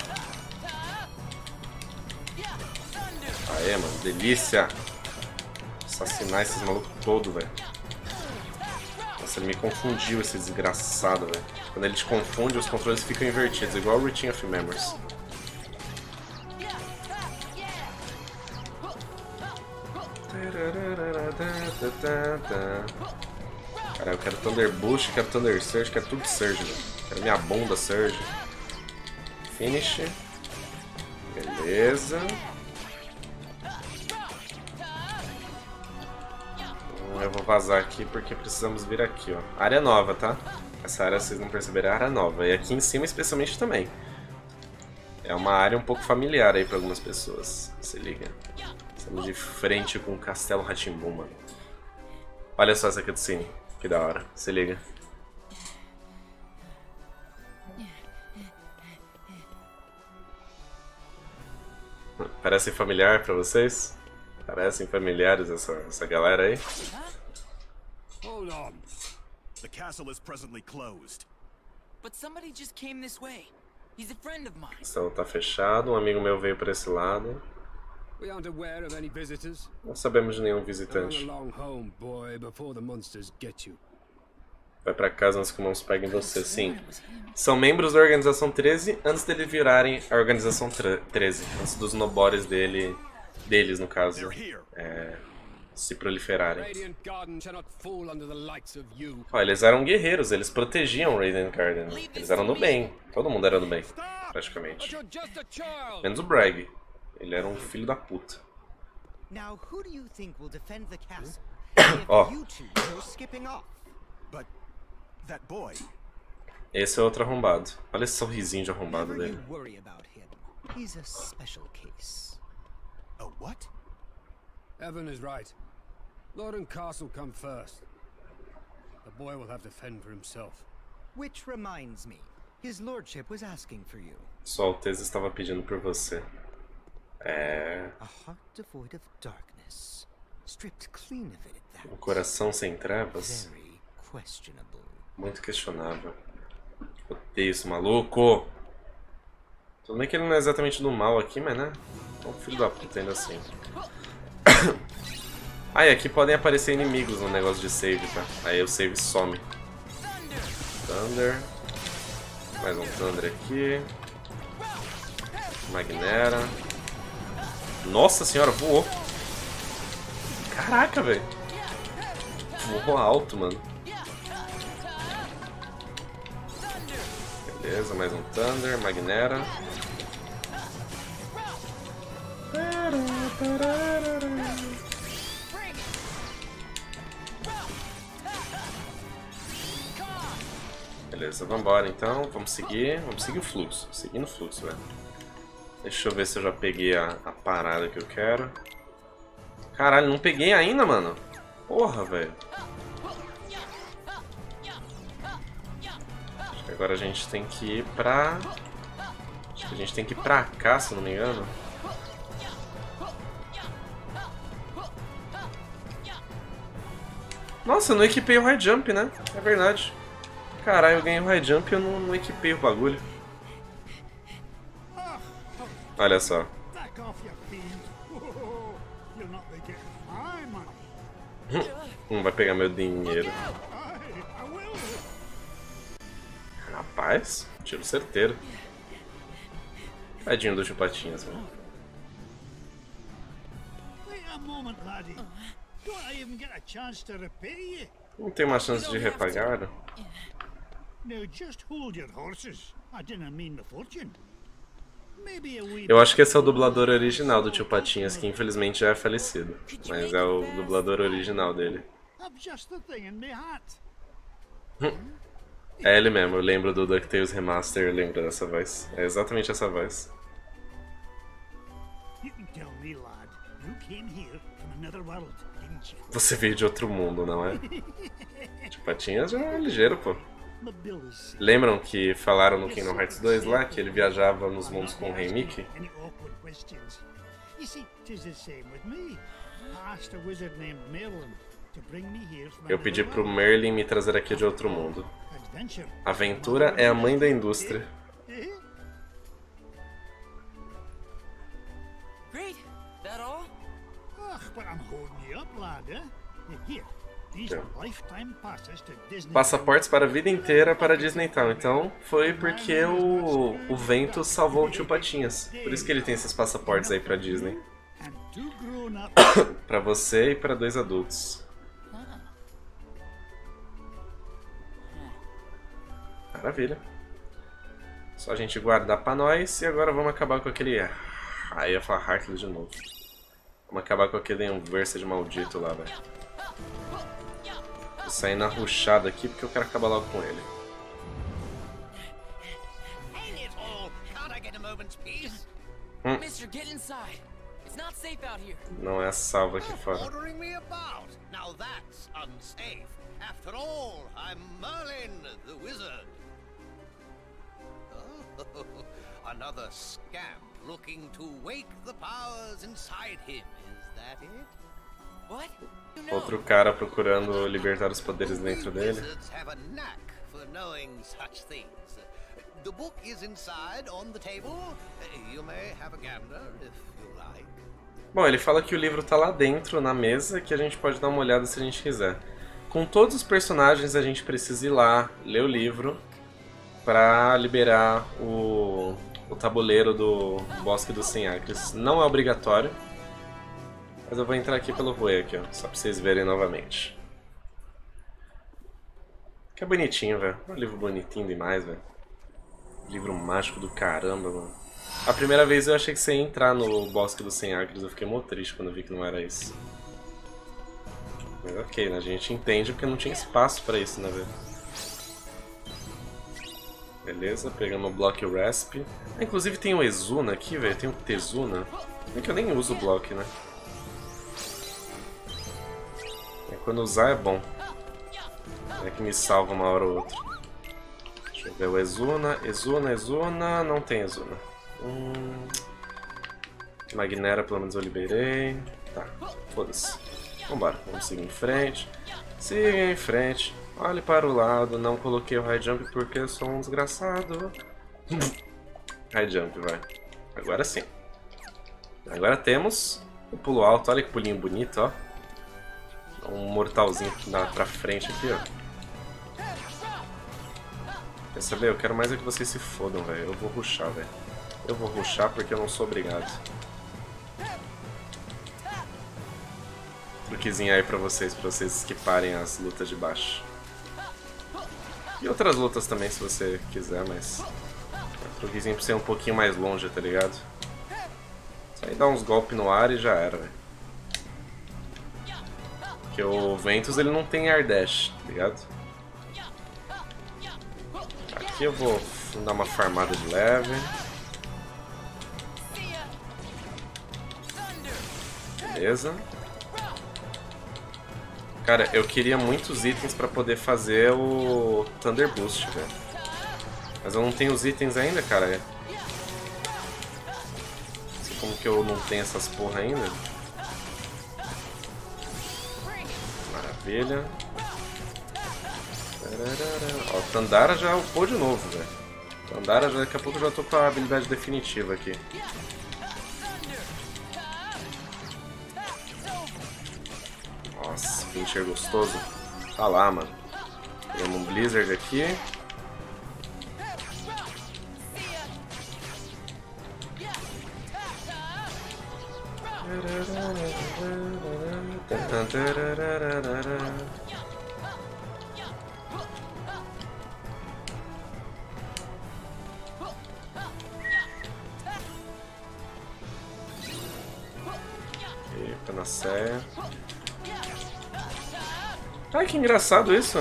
Aê, mano, delícia. Assassinar esses malucos todos, velho. Nossa, ele me confundiu, esse desgraçado, velho. Quando ele te confunde, os controles ficam invertidos, igual o Routine of Memories. Cara, eu quero Thunder Boost, quero Thunder Surge, quero tudo Surge, velho. Quero minha bunda Surge. Finish. Beleza. Eu vou vazar aqui porque precisamos vir aqui, ó. Área nova, tá? Essa área, vocês não perceberam, é área nova. E aqui em cima, especialmente, também. É uma área um pouco familiar aí pra algumas pessoas. Se liga. Estamos de frente com o Castelo Rá-Tim-Bum, mano. Olha só essa cutscene. Que da hora. Se liga. Parece familiar pra vocês? Parecem familiares essa galera aí? Hold on. The castle is presently closed. But somebody just came this way. He's a friend of mine. O castelo tá fechado, um amigo meu veio por esse lado. We aren't aware of any visitors. Não sabemos de nenhum visitante. Home, boy, before the monsters get you. Vai pra casa antes que os irmãos peguem você, sim. São membros da Organização 13 antes deles virarem a Organização 13. Antes dos nobores deles, no caso, se proliferarem. Ó, eles eram guerreiros, eles protegiam Radiant Garden. Eles eram do bem. Todo mundo era do bem, praticamente. Menos o Bragg. Ele era um filho da puta. Ó. Esse é outro arrombado. Olha esse sorrisinho de arrombado dele. A what? Evan is right. Lord and Castle come first. The boy will have to fend for himself. Which reminds me, his lordship was asking for you. Sua Alteza estava pedindo por você. A heart devoid of darkness, stripped clean of it at that. Um coração sem trevas. Very questionable. Muito questionável. Odeio esse maluco. Tudo bem que ele não é exatamente do mal aqui, mas né? É um filho da puta ainda assim. Ah, e aqui podem aparecer inimigos no negócio de save, tá? Aí o save some. Thunder. Mais um Thunder aqui. Magnera. Nossa senhora, voou. Caraca, velho. Voou alto, mano. Beleza, mais um Thunder, Magnera. Beleza, vambora então. Vamos seguir o fluxo. Seguindo o fluxo, velho. Deixa eu ver se eu já peguei a parada que eu quero. Caralho, não peguei ainda, mano. Porra, velho. Agora a gente tem que ir pra... Acho que a gente tem que ir pra cá, se não me engano. Nossa, eu não equipei o high jump, né? É verdade. Caralho, eu ganhei o high jump e eu não equipei o bagulho. Olha só. Vai pegar meu dinheiro. Rapaz, tiro certeiro. Tadinho do Chupatinhas, mano. Não tem uma chance de repagar? Eu acho que esse é o dublador original do Tio Patinhas, que infelizmente já é falecido. Mas é o dublador original dele. É ele mesmo, eu lembro do DuckTales Remaster, eu lembro dessa voz. É exatamente essa voz. Você veio de outro mundo, não é? Tio Patinhas já é ligeiro, pô. Lembram que falaram no Kingdom Hearts 2 lá que ele viajava nos mundos com o Rei Mickey? Eu pedi pro Merlin me trazer aqui de outro mundo. Aventura é a mãe da indústria. Passaportes para a vida inteira para Disney Town. Então foi porque o vento salvou o Tio Patinhas. Por isso que ele tem esses passaportes aí para Disney. Para você e para 2 adultos. Maravilha. Só a gente guardar pra nós e agora vamos acabar com aquele... Aí eu ia falar Heartless de novo. Vamos acabar com aquele Unversed maldito lá, velho. Vou sair na rushada aqui porque eu quero acabar logo com ele. Não é salva aqui fora. After all, I'm Merlin, the wizard. Oh, another scamp looking to wake the powers inside him. Is that it? What? Outro cara procurando libertar os poderes dentro dele. Wizards have a knack for knowing such things. The book is inside on the table. You may have a gander if you like. Bom, ele fala que o livro tá lá dentro na mesa, que a gente pode dar uma olhada se a gente quiser. Com todos os personagens a gente precisa ir lá, ler o livro, pra liberar o tabuleiro do Bosque dos 100 Acres. Não é obrigatório, mas eu vou entrar aqui pelo Rui aqui, ó, só pra vocês verem novamente. Que é bonitinho, velho. É um livro bonitinho demais, velho. Livro mágico do caramba, mano. A primeira vez eu achei que você ia entrar no Bosque dos 100 Acres, eu fiquei muito triste quando eu vi que não era isso. Mas ok, né? A gente entende porque não tinha espaço pra isso, né, velho? Beleza, pegamos o Block Rasp. Ah, inclusive tem o Exuna aqui, velho. Tem o Tezuna. É que eu nem uso o Block, né? Quando usar é bom. É que me salva uma hora ou outra. Deixa eu ver o Exuna. Exuna. Não tem Exuna. Magnera pelo menos eu liberei. Tá, foda-se. Vambora, vamos seguir em frente. Siga em frente. Olhe para o lado. Não coloquei o high jump porque eu sou um desgraçado. High jump, vai. Agora sim. Agora temos o pulo alto. Olha que pulinho bonito, ó. Um mortalzinho pra frente aqui, ó. Quer saber? Eu quero mais é que vocês se fodam, velho. Eu vou rushar, velho. Eu vou rushar porque eu não sou obrigado. Truquezinho aí pra vocês esquiparem as lutas de baixo. E outras lutas também, se você quiser, mas... Truquezinho pra ser um pouquinho mais longe, tá ligado? Só aí dá uns golpes no ar e já era, velho. Porque o Ventus, ele não tem air dash, tá ligado? Aqui eu vou dar uma farmada de leve. Cara, eu queria muitos itens pra poder fazer o Thunder Boost, velho. Mas eu não tenho os itens ainda, cara. Não sei como que eu não tenho essas porra ainda. Maravilha. Ó, o Tandara já upou de novo, velho. Tandara, já, daqui a pouco eu já tô com a habilidade definitiva aqui. Nossa, Finisher gostoso. Tá lá, mano. Pegamos um Blizzard aqui. E Panacea. Ai, que engraçado isso.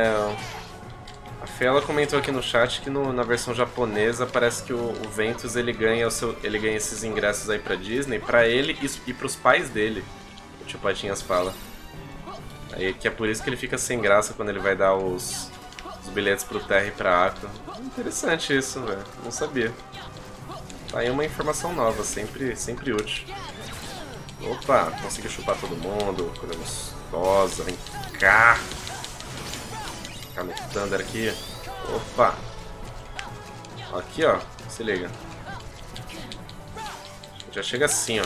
A Fê, ela comentou aqui no chat que na versão japonesa parece que o Ventus ele ganha esses ingressos aí pra Disney, pra ele e pros pais dele. O tio Patinhas fala. Aí que é por isso que ele fica sem graça quando ele vai dar os bilhetes pro Terra e pra Aqua. Interessante isso, velho. Não sabia. Tá aí uma informação nova, sempre útil. Opa, consegui chupar todo mundo, coisa gostosa, vem cá. Ficar no Thunder aqui. Opa. Aqui, ó, se liga. Já chega assim, ó.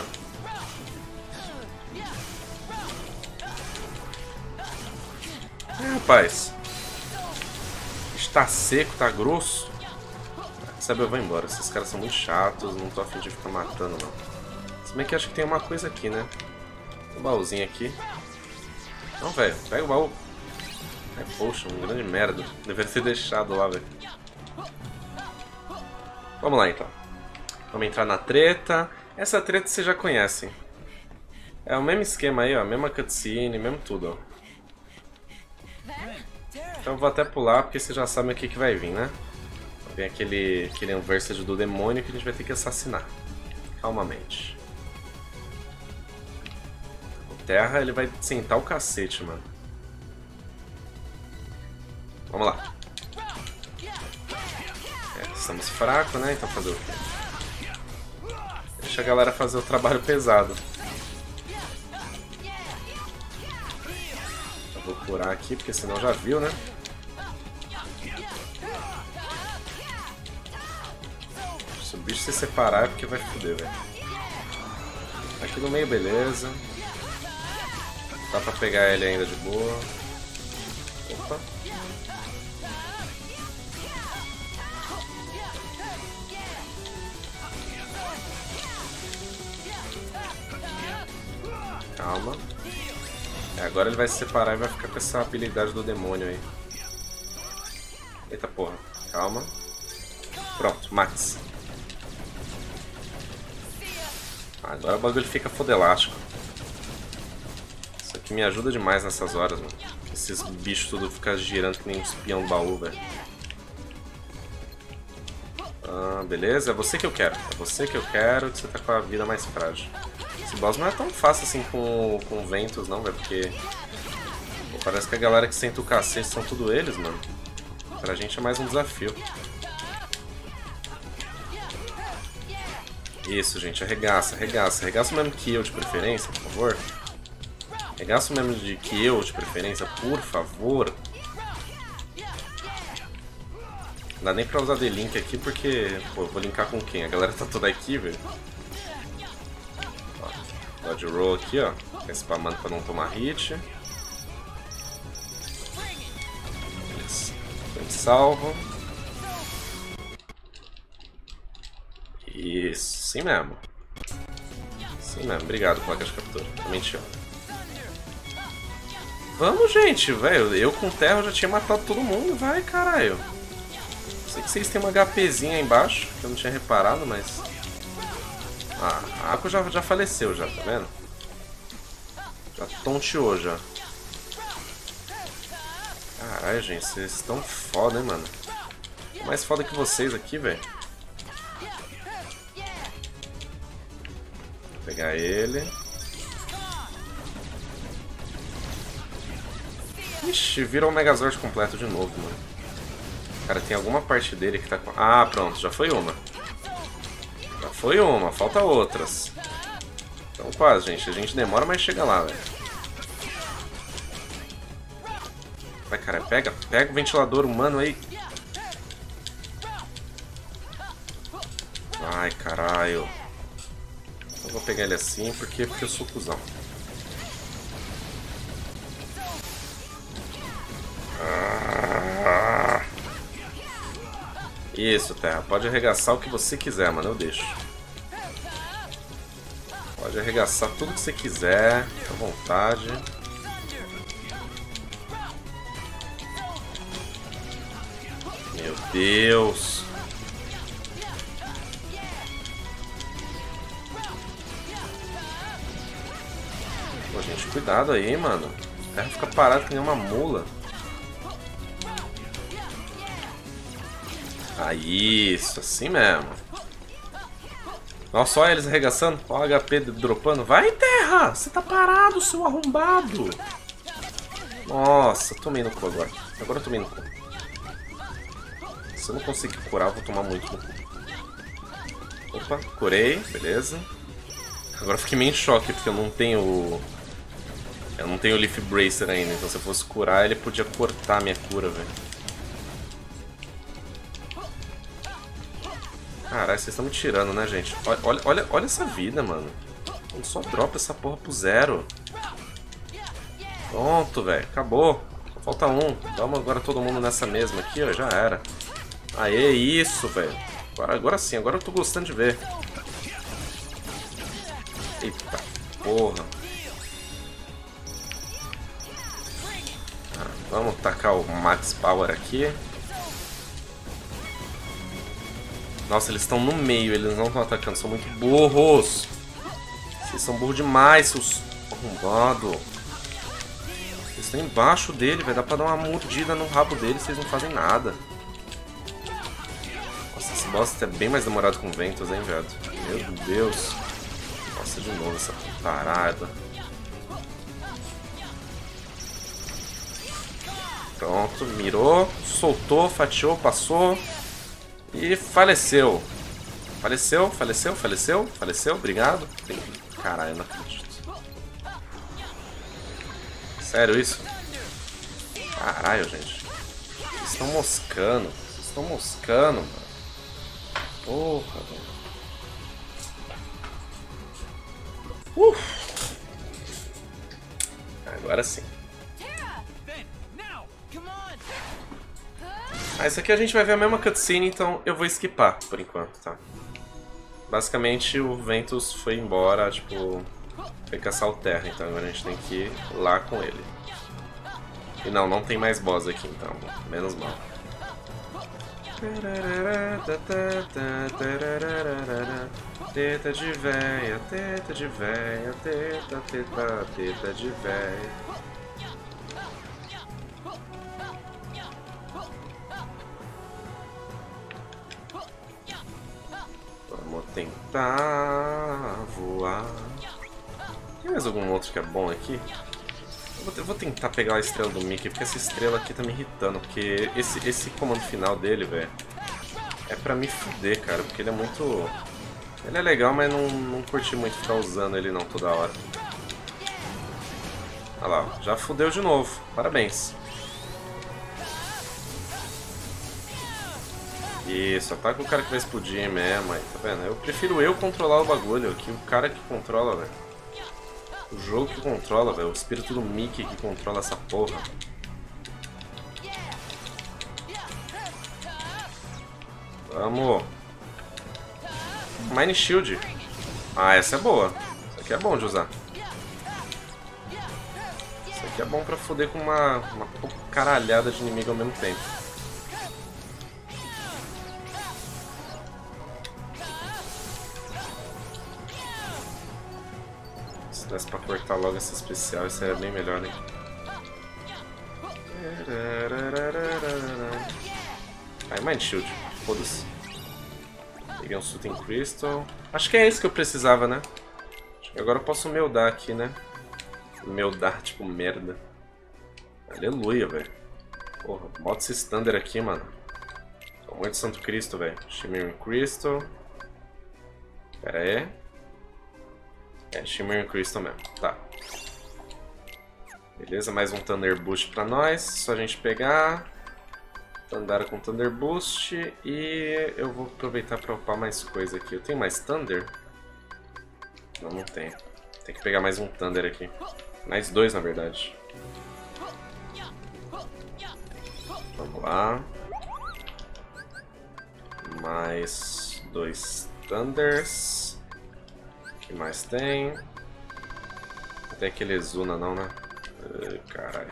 Rapaz. Está seco, tá grosso. Sabe, eu vou embora. Esses caras são muito chatos, não tô a fim de ficar matando, não. Se bem que acho que tem uma coisa aqui, né? Um baúzinho aqui. Não, velho, pega o baú. Poxa, um grande merda. Deveria ter deixado lá, velho. Vamos lá, então. Vamos entrar na treta. Essa treta vocês já conhecem. É o mesmo esquema aí, ó. Mesma cutscene, mesmo tudo, ó. Então eu vou até pular, porque vocês já sabem o que vai vir, né? Vem aquele Unversed do demônio que a gente vai ter que assassinar. Calmamente. O Terra, ele vai sentar o cacete, mano. Vamos lá. Estamos fracos, né? Então fazer o quê? Deixa a galera fazer o trabalho pesado. Eu vou curar aqui, porque senão já viu, né? Se o bicho se separar é porque vai foder, velho. Aqui no meio, beleza. Dá pra pegar ele ainda de boa. Opa. Calma. Agora ele vai se separar e vai ficar com essa habilidade do demônio aí. Eita porra. Calma. Pronto, Max. Agora o bagulho fica fodelástico. Isso aqui me ajuda demais nessas horas, mano. Esses bichos tudo ficam girando que nem um espião do baú, velho. Ah, beleza. É você que eu quero. É você que eu quero, que você tá com a vida mais frágil. Esse boss não é tão fácil assim com Ventus, não, velho. Porque pô, parece que a galera que senta o cacete são tudo eles, mano. Pra gente é mais um desafio. Isso, gente, arregaça, arregaça. Arregaça o mesmo que eu, de preferência, por favor. Arregaça o mesmo que eu, de preferência, por favor. Não dá nem pra usar D-Link aqui, porque... Pô, vou linkar com quem? A galera tá toda aqui, velho. Dodge Roll aqui, ó. Tá spamando pra não tomar hit. Beleza. Salvo. Isso, sim mesmo. Sim mesmo, obrigado, placa de captura. Também te amo. Vamos, gente, velho. Eu com terra já tinha matado todo mundo. Vai, caralho. Sei que vocês têm uma HPzinha aí embaixo, que eu não tinha reparado, mas... Ah, a Aqua já faleceu, já, tá vendo? Já tonteou, já. Caralho, gente, vocês estão foda, hein, mano. Tô mais foda que vocês aqui, velho. Vou pegar ele. Ixi, virou o Megazord completo de novo, mano. Cara, tem alguma parte dele que tá com... Ah, pronto, já foi uma. Já foi uma, falta outras. Então quase, gente. A gente demora, mas chega lá, velho. Vai, cara, pega o ventilador humano aí. Ai, caralho. Eu vou pegar ele assim porque eu sou cuzão. Isso, Terra. Pode arregaçar o que você quiser, mano. Eu deixo. Pode arregaçar tudo que você quiser. Fica à vontade. Meu Deus. Pô, gente, cuidado aí, mano. O Terra fica parado que nem uma mula. Ah, isso, assim mesmo. Nossa, olha eles arregaçando. Olha o HP dropando. Vai, Terra! Você tá parado, seu arrombado! Nossa, tomei no cu agora. Agora eu tomei no cu. Se eu não conseguir curar, eu vou tomar muito no cu. Opa, curei, beleza. Agora eu fiquei meio em choque, porque eu não tenho... Eu não tenho o Leaf Bracer ainda, então se eu fosse curar, ele podia cortar a minha cura, velho. Caralho, vocês estão me tirando, né, gente? Olha essa vida, mano. Eu só dropa essa porra pro 0. Pronto, velho. Acabou. Só falta um. Vamos agora todo mundo nessa mesma aqui, ó. Já era. Aê, isso, velho. Agora sim, agora eu tô gostando de ver. Eita porra. Vamos tacar o Max Power aqui. Nossa, eles estão no meio, eles não estão atacando, são muito burros. Vocês são burros demais, seus arrombados. Eles estão embaixo dele, velho. Dá pra dar uma mordida no rabo dele, vocês não fazem nada. Nossa, esse boss é bem mais demorado com ventos, hein, velho. Meu Deus. Nossa, de novo essa parada. Pronto, mirou, soltou, fatiou, passou. E faleceu. Faleceu, obrigado. Caralho, eu não acredito. Sério isso? Caralho, gente. Vocês estão moscando. Mano. Porra, velho. Agora sim. Ah, isso aqui a gente vai ver a mesma cutscene, então eu vou skipar por enquanto, tá? Basicamente o Ventus foi embora, tipo, foi caçar o Terra, então agora a gente tem que ir lá com ele. E não tem mais boss aqui, então, menos mal. Teta de véia, teta de véia, teta de véia. Vamos tentar voar. Tem mais algum outro que é bom aqui? Eu vou tentar pegar a estrela do Mickey, porque essa estrela aqui tá me irritando. Porque esse comando final dele, velho, é pra me fuder, cara. Porque ele é muito... Ele é legal, mas não curti muito ficar usando ele não toda hora. Olha lá, já fudeu de novo. Parabéns. Isso, ataca o cara que vai explodir mesmo, aí, tá vendo? Eu prefiro eu controlar o bagulho, que o cara que controla, velho. O jogo que controla, velho. O espírito do Mickey que controla essa porra. Vamos. Mine Shield. Ah, essa é boa. Isso aqui é bom de usar. Isso aqui é bom pra foder com uma caralhada de inimigo ao mesmo tempo. Se desse pra cortar logo essa especial, isso seria bem melhor, né? Aí, Mind Shield. Foda-se. Peguei um Soothing Crystal. Acho que é isso que eu precisava, né? Acho que agora eu posso meldar aqui, né? Meldar, tipo, merda. Aleluia, velho. Porra, bota esse standard aqui, mano. Sou muito Santo Cristo, velho. Shimmering Crystal. Pera aí. É, Shimmering Crystal mesmo. Tá. Beleza, mais um Thunder Boost pra nós. Só a gente pegar. Tandara com Thunder Boost. E eu vou aproveitar pra upar mais coisa aqui. Eu tenho mais Thunder? Não, não tenho. Tem que pegar mais um Thunder aqui. Mais dois, na verdade. Vamos lá. Mais dois Thunders. O que mais tem? Não tem aquele Exuna não, né? Ai, caralho.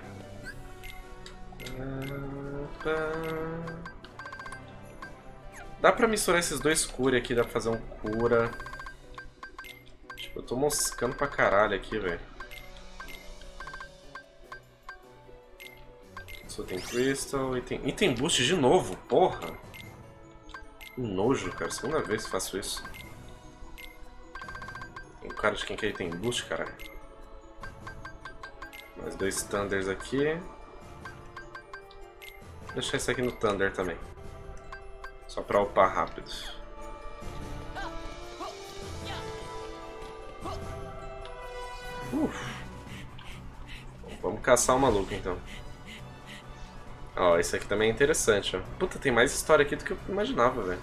Dá pra misturar esses dois cura aqui, dá pra fazer um cura. Tipo, eu tô moscando pra caralho aqui, velho. Só tem Crystal e tem item boost de novo, porra. Que nojo, cara. Segunda vez que faço isso. Tem cara de quem quer item boost, caralho. Mais dois Thunders aqui. Vou deixar esse aqui no Thunder também. Só pra upar rápido. Vamos caçar o maluco então. Ó, esse aqui também é interessante, ó. Puta, tem mais história aqui do que eu imaginava, velho.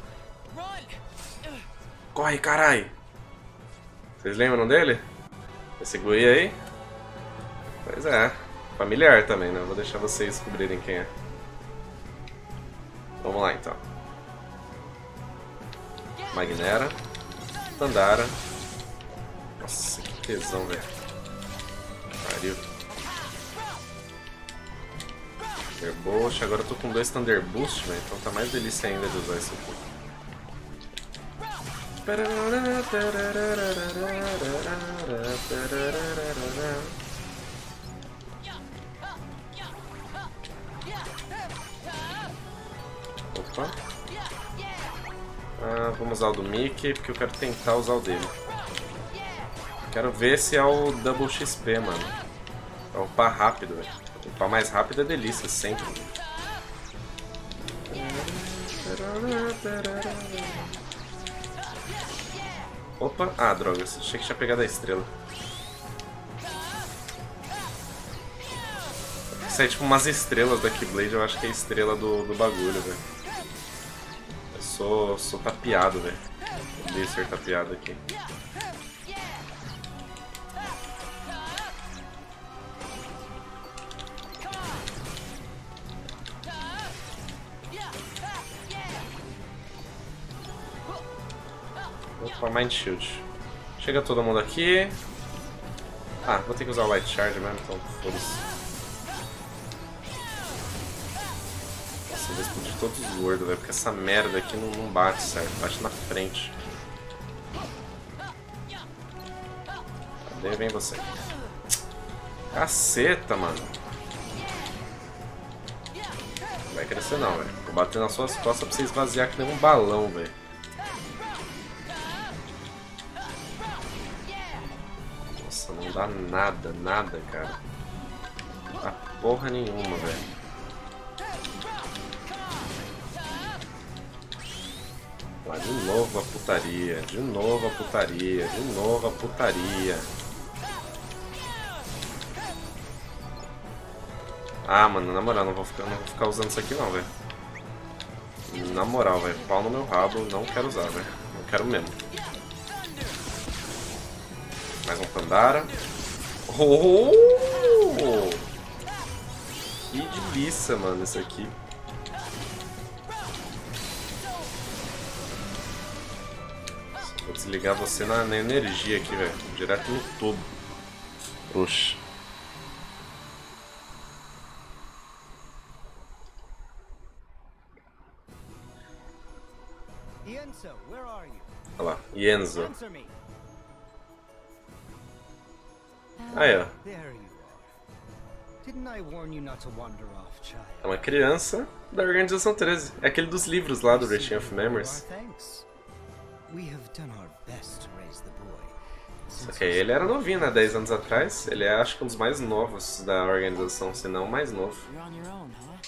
Corre, carai! Vocês lembram dele? Esse guri aí? Pois é. Familiar também, né? Vou deixar vocês descobrirem quem é. Vamos lá, então. Magnera. Tandara. Nossa, que tesão, velho. Pariu. Thunder Boost. Agora eu tô com dois Thunder Boost, velho. Então tá mais delícia ainda de usar isso aqui. Opa. Vamos usar o do Mickey, porque eu quero tentar usar o dele. Quero ver se é o Double XP, mano. Pra upar rápido, velho. Upar mais rápido é delícia, sempre. Opa, droga, achei que tinha pegado a estrela. Isso aí é tipo umas estrelas da Keyblade, eu acho que é a estrela do bagulho, velho. Eu sou tapeado, velho. Odeio ser tapeado aqui. Opa, Mind Shield. Chega todo mundo aqui. Vou ter que usar o White Charge mesmo, então foda-se. Nossa, eu vou explodir todos os gordos, velho, porque essa merda aqui não bate, certo? Bate na frente. Cadê? Vem você. Caceta, mano. Não vai crescer não, velho. Vou bater nas suas costas pra você esvaziar que nem um balão, velho. Não dá nada, cara. Não dá porra nenhuma, velho. Lá, de novo a putaria, de novo a putaria, de novo a putaria. Mano, na moral, não vou ficar usando isso aqui não, velho. Na moral, velho, pau no meu rabo, não quero usar, velho. Não quero mesmo. Mais um Pandara. Que delícia, mano, isso aqui. Vou desligar você na energia aqui, velho. Direto no tubo. Oxi. Ienzo, where are you? Olha lá, Ienzo. Aí, ó. É uma criança da Organização 13. É aquele dos livros lá do Reaching of Memories. We have done our best to raise the boy, Só que ele era novinho, né? 10 anos atrás. Ele é, acho que, um dos mais novos da organização, se não o mais novo. You're on your own, huh?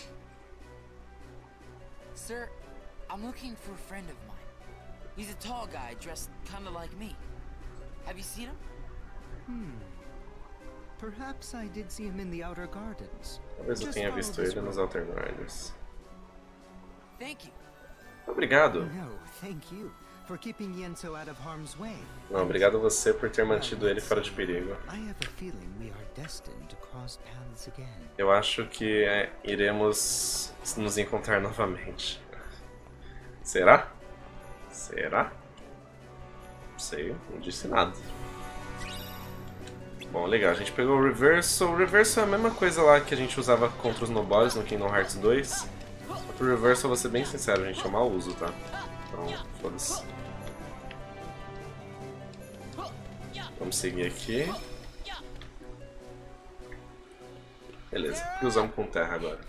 Sir, I'm looking for a friend of mine. He's a tall guy dressed kind of like me. Have you seen him? Perhaps I did see him in the Outer Gardens. Talvez eu tenha visto ele nos Outer Gardens. Thank you. Obrigado. No, thank you for keeping Yenso out of harm's way. Não, obrigado a você por ter mantido ele fora de perigo. I have a feeling we are destined to cross paths again. Eu acho que iremos nos encontrar novamente. Será? Será? Não sei, não disse nada. Bom, legal, a gente pegou o Reversal. O Reversal é a mesma coisa lá que a gente usava contra os Nobolis no Kingdom Hearts 2. O Reversal, vou ser bem sincero, gente, eu mal uso, tá? Então, foda-se. Vamos seguir aqui. Beleza, cruzamos com terra agora.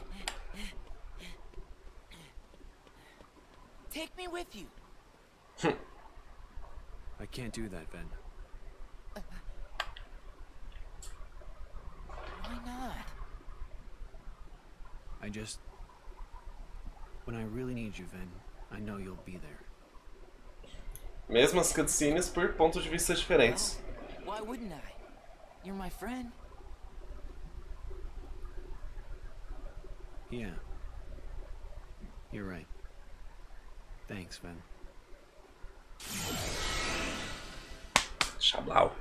Take me with you. I can't do that, Ven. Why not? When I really need you, Ven, I know you'll be there. Mesmas cutscenes por pontos de vista diferentes. Why wouldn't I? You're my friend. Yeah. You're right. Thanks, Ven. Xablau.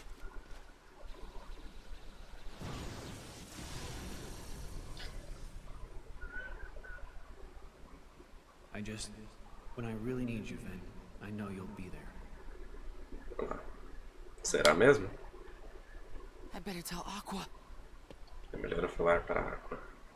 When I really need you, Ven, I know you'll be there. Será mesmo? I better tell Aqua. É melhor eu falar para a Aqua.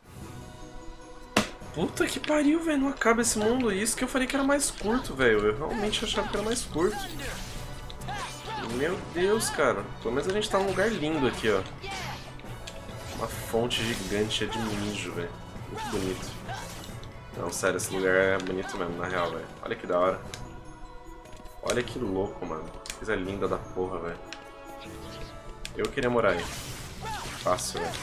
Puta que pariu, velho. Não acaba esse mundo. Isso que eu falei que era mais curto, velho. Eu realmente achava que era mais curto. Meu Deus, cara. Pelo menos a gente tá num lugar lindo aqui, ó. Uma fonte gigante de mijo, velho. Muito bonito. Não, sério, esse lugar é bonito mesmo, na real, velho. Olha que da hora. Olha que louco, mano. Coisa linda da porra, velho. Eu queria morar aí. Fácil, velho.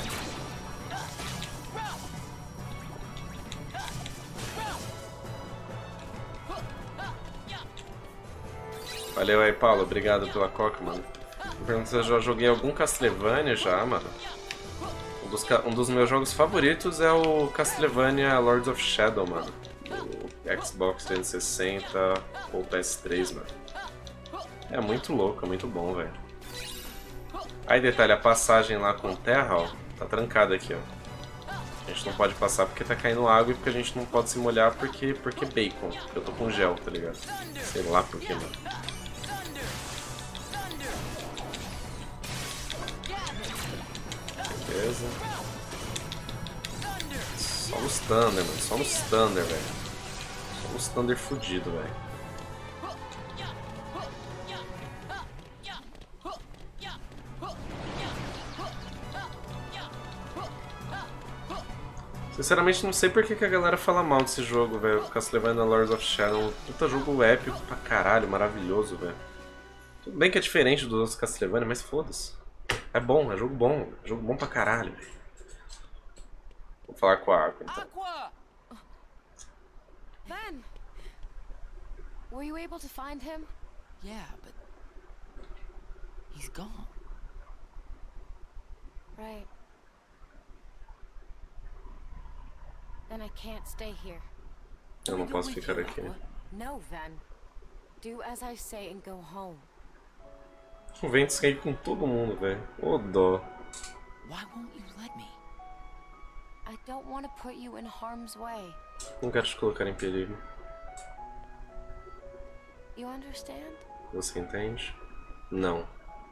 Valeu aí, Paulo. Obrigado pela coca, mano. Me pergunto se eu já joguei algum Castlevania já, mano. Um dos meus jogos favoritos é o Castlevania Lords of Shadow, mano. O Xbox 360 ou PS3, mano. É muito louco, é muito bom, velho. Aí, detalhe, a passagem lá com terra, ó, tá trancada aqui, ó. A gente não pode passar porque tá caindo água e porque a gente não pode se molhar porque bacon. Eu tô com gel, tá ligado? Sei lá por que, mano. Beleza. Só nos Thunder, mano. Só nos Thunder, velho. Só nos Thunder fudido, velho. Sinceramente, não sei por que a galera fala mal desse jogo, velho. Castlevania Lords of Shadow. Puta jogo épico pra caralho, maravilhoso, velho. Tudo bem que é diferente dos outros Castlevania, mas foda-se. É bom, é jogo bom. É jogo bom pra caralho, velho. Vou falar com a Aqua, então. Aqua! Ven! Were you able to find him? Yeah, but he's gone. Right. Then I can't stay here. Eu não posso ficar aqui. No, Ven. Do as I say and go home. O vento cai com todo mundo, velho. Ô dó. Why won't you let me? I don't want to put you in harm's way. Não quero te colocar em perigo. You understand? Você entende? Não.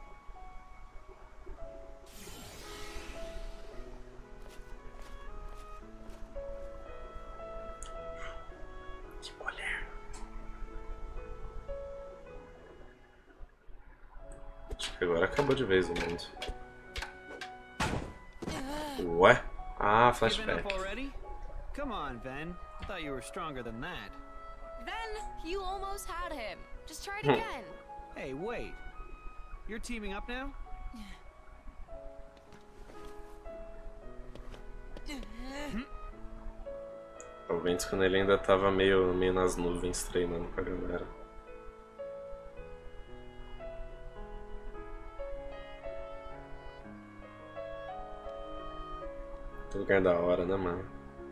Que mulher. Acho que agora acabou de vez o mundo. Ué? Ah, flashback. Come on, Ven. I thought you were stronger than that. Ven, you almost had him. Just try it again. Hey, wait. you're teaming up now? O Ventus quando ele ainda tava meio nas nuvens treinando com a galera. Que lugar da hora, né, mano?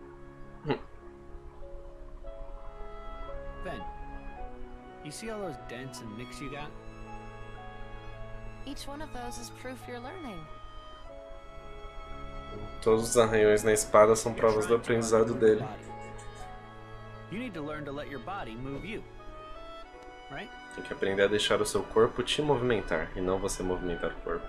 Ben, you see all those dents and nicks you got? Each one of those is proof you're learning. Todos os arranhões na espada são provas do aprendizado dele. You need to learn to let your body move you. Right? Tem que aprender a deixar o seu corpo te movimentar e não você movimentar o corpo.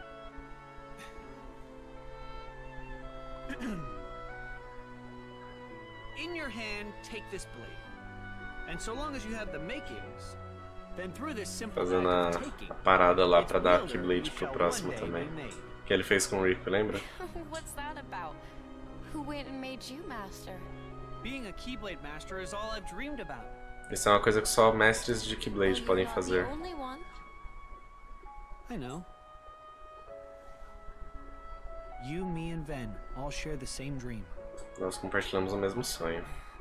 In your hand, take this blade. And so long as you have the makings, then through this simple Fazendo a parada lá pra dar a Keyblade pro próximo também. Que ele fez com o Rico, lembra? What's that about? Who went and made you master? Being a Keyblade master is all I've dreamed about. Isso é uma coisa que só mestres de Keyblade podem fazer. I know. You, me and Ven all share the same dream. Nós compartilhamos o mesmo sonho.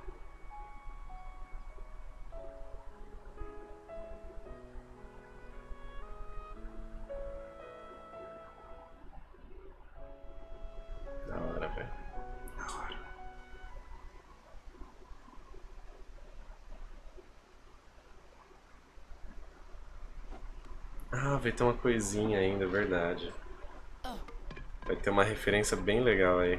Da hora, velho. Da hora. Ah, vai ter uma coisinha ainda, é verdade. Vai ter uma referência bem legal aí.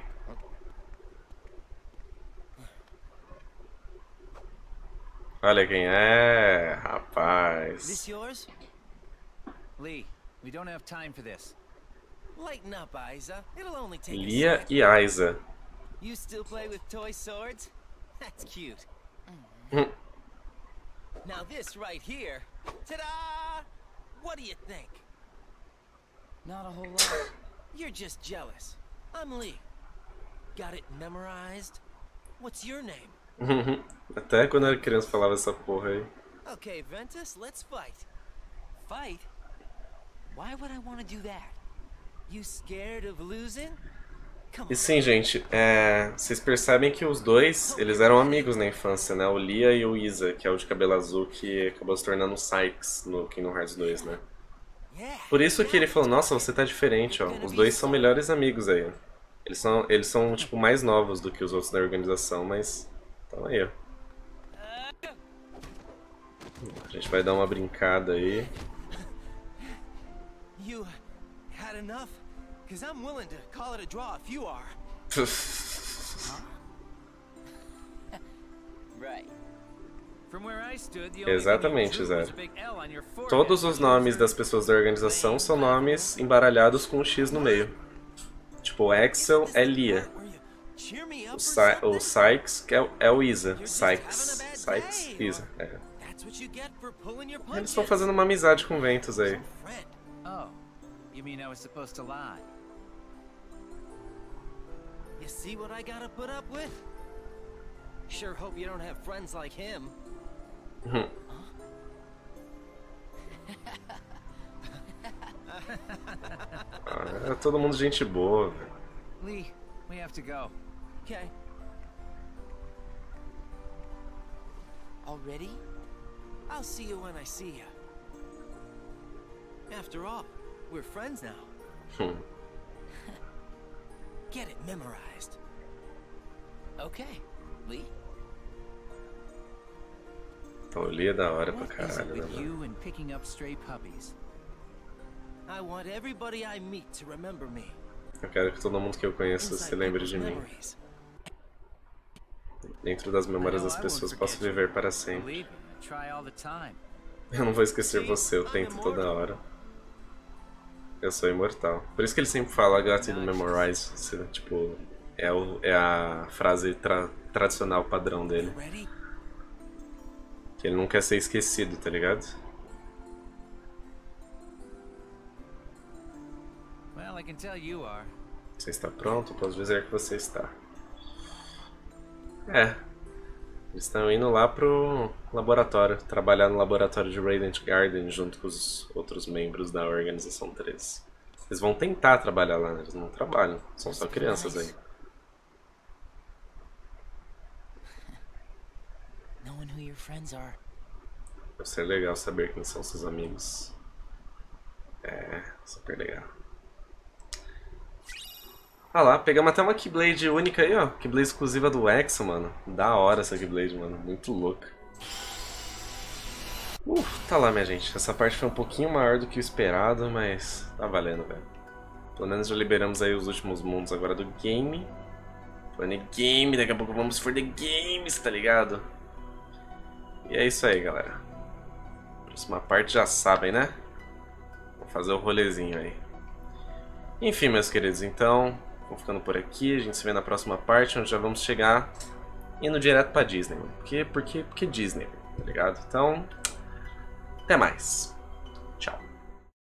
Olha quem é, rapaz. This yours? Lee, we don't have time for this. Lighten up, Isa. It'll only take Lia e Aiza. You still play with toy swords? That's cute. Now this right here. Ta-da! What do you think? Not a whole lot. You're just jealous. I'm Lee. Got it memorized? What's your name? Até quando eu era criança falava essa porra aí. Okay, Ventus, let's fight. Fight? Why would I want to do that? You scared of losing? E sim, gente, vocês percebem que os dois, eles eram amigos na infância, né? O Lia e o Isa, que é o de cabelo azul, que acabou se tornando o Sykes no Kingdom Hearts 2, né? Por isso que ele falou, nossa, você tá diferente, ó. Os dois são melhores amigos aí, ó. Eles são tipo, mais novos do que os outros da organização, mas... Então aí, ó. A gente vai dar uma brincada aí. You had enough? Because I'm willing to call it a draw if you are. Right. From where I stood, the Exatamente, Zero. Todos os nomes das pessoas da organização são nomes embaralhados com um X no meio. Tipo, o Axel é Lia. O Sykes é o Isa. Sykes, Isa. É. Eles estão fazendo uma amizade com o Ventus aí. Oh, you mean I was supposed to lie? You see what I gotta put up with? Sure hope you don't have friends like him. É todo mundo gente boa, velho. Lee, we have to go. Okay. Already? I'll see you when I see you. After all, we're friends now. Get it memorized. Okay, Lee. Pô, o Lia é da hora pra caralho, né, With mano? you and picking up stray puppies. I want everybody I meet to remember me. Eu quero que todo mundo que eu conheço se lembre de mim. Dentro das memórias das pessoas posso viver para sempre. Try all the time. Eu não vou esquecer você, eu tento toda hora. Eu sou imortal. Por isso que ele sempre fala got to memorize. Tipo, é a frase tradicional padrão dele. Que ele não quer ser esquecido, tá ligado? Well, I can tell you are. Você está pronto? Posso dizer que você está. Eles estão indo lá pro laboratório, trabalhar no laboratório de Radiant Garden junto com os outros membros da Organização 13. Eles vão tentar trabalhar lá, né? Eles não trabalham, são só crianças aí. Knowing who your friends are. Vai ser legal saber quem são seus amigos. É, super legal. Ah lá, pegamos até uma Keyblade única aí, ó. Keyblade exclusiva do Exo, mano. Da hora essa Keyblade, mano. Muito louca. Tá lá, minha gente. Essa parte foi um pouquinho maior do que o esperado, mas tá valendo, velho. Pelo menos já liberamos aí os últimos mundos agora do game. For the game, daqui a pouco vamos for the games, tá ligado? E é isso aí, galera. Próxima parte já sabem, né? Vou fazer o rolezinho aí. Enfim, meus queridos, então... Vou ficando por aqui, a gente se vê na próxima parte, onde já vamos chegar indo direto pra Disney, mano. Porque Disney, tá ligado? Então, até mais.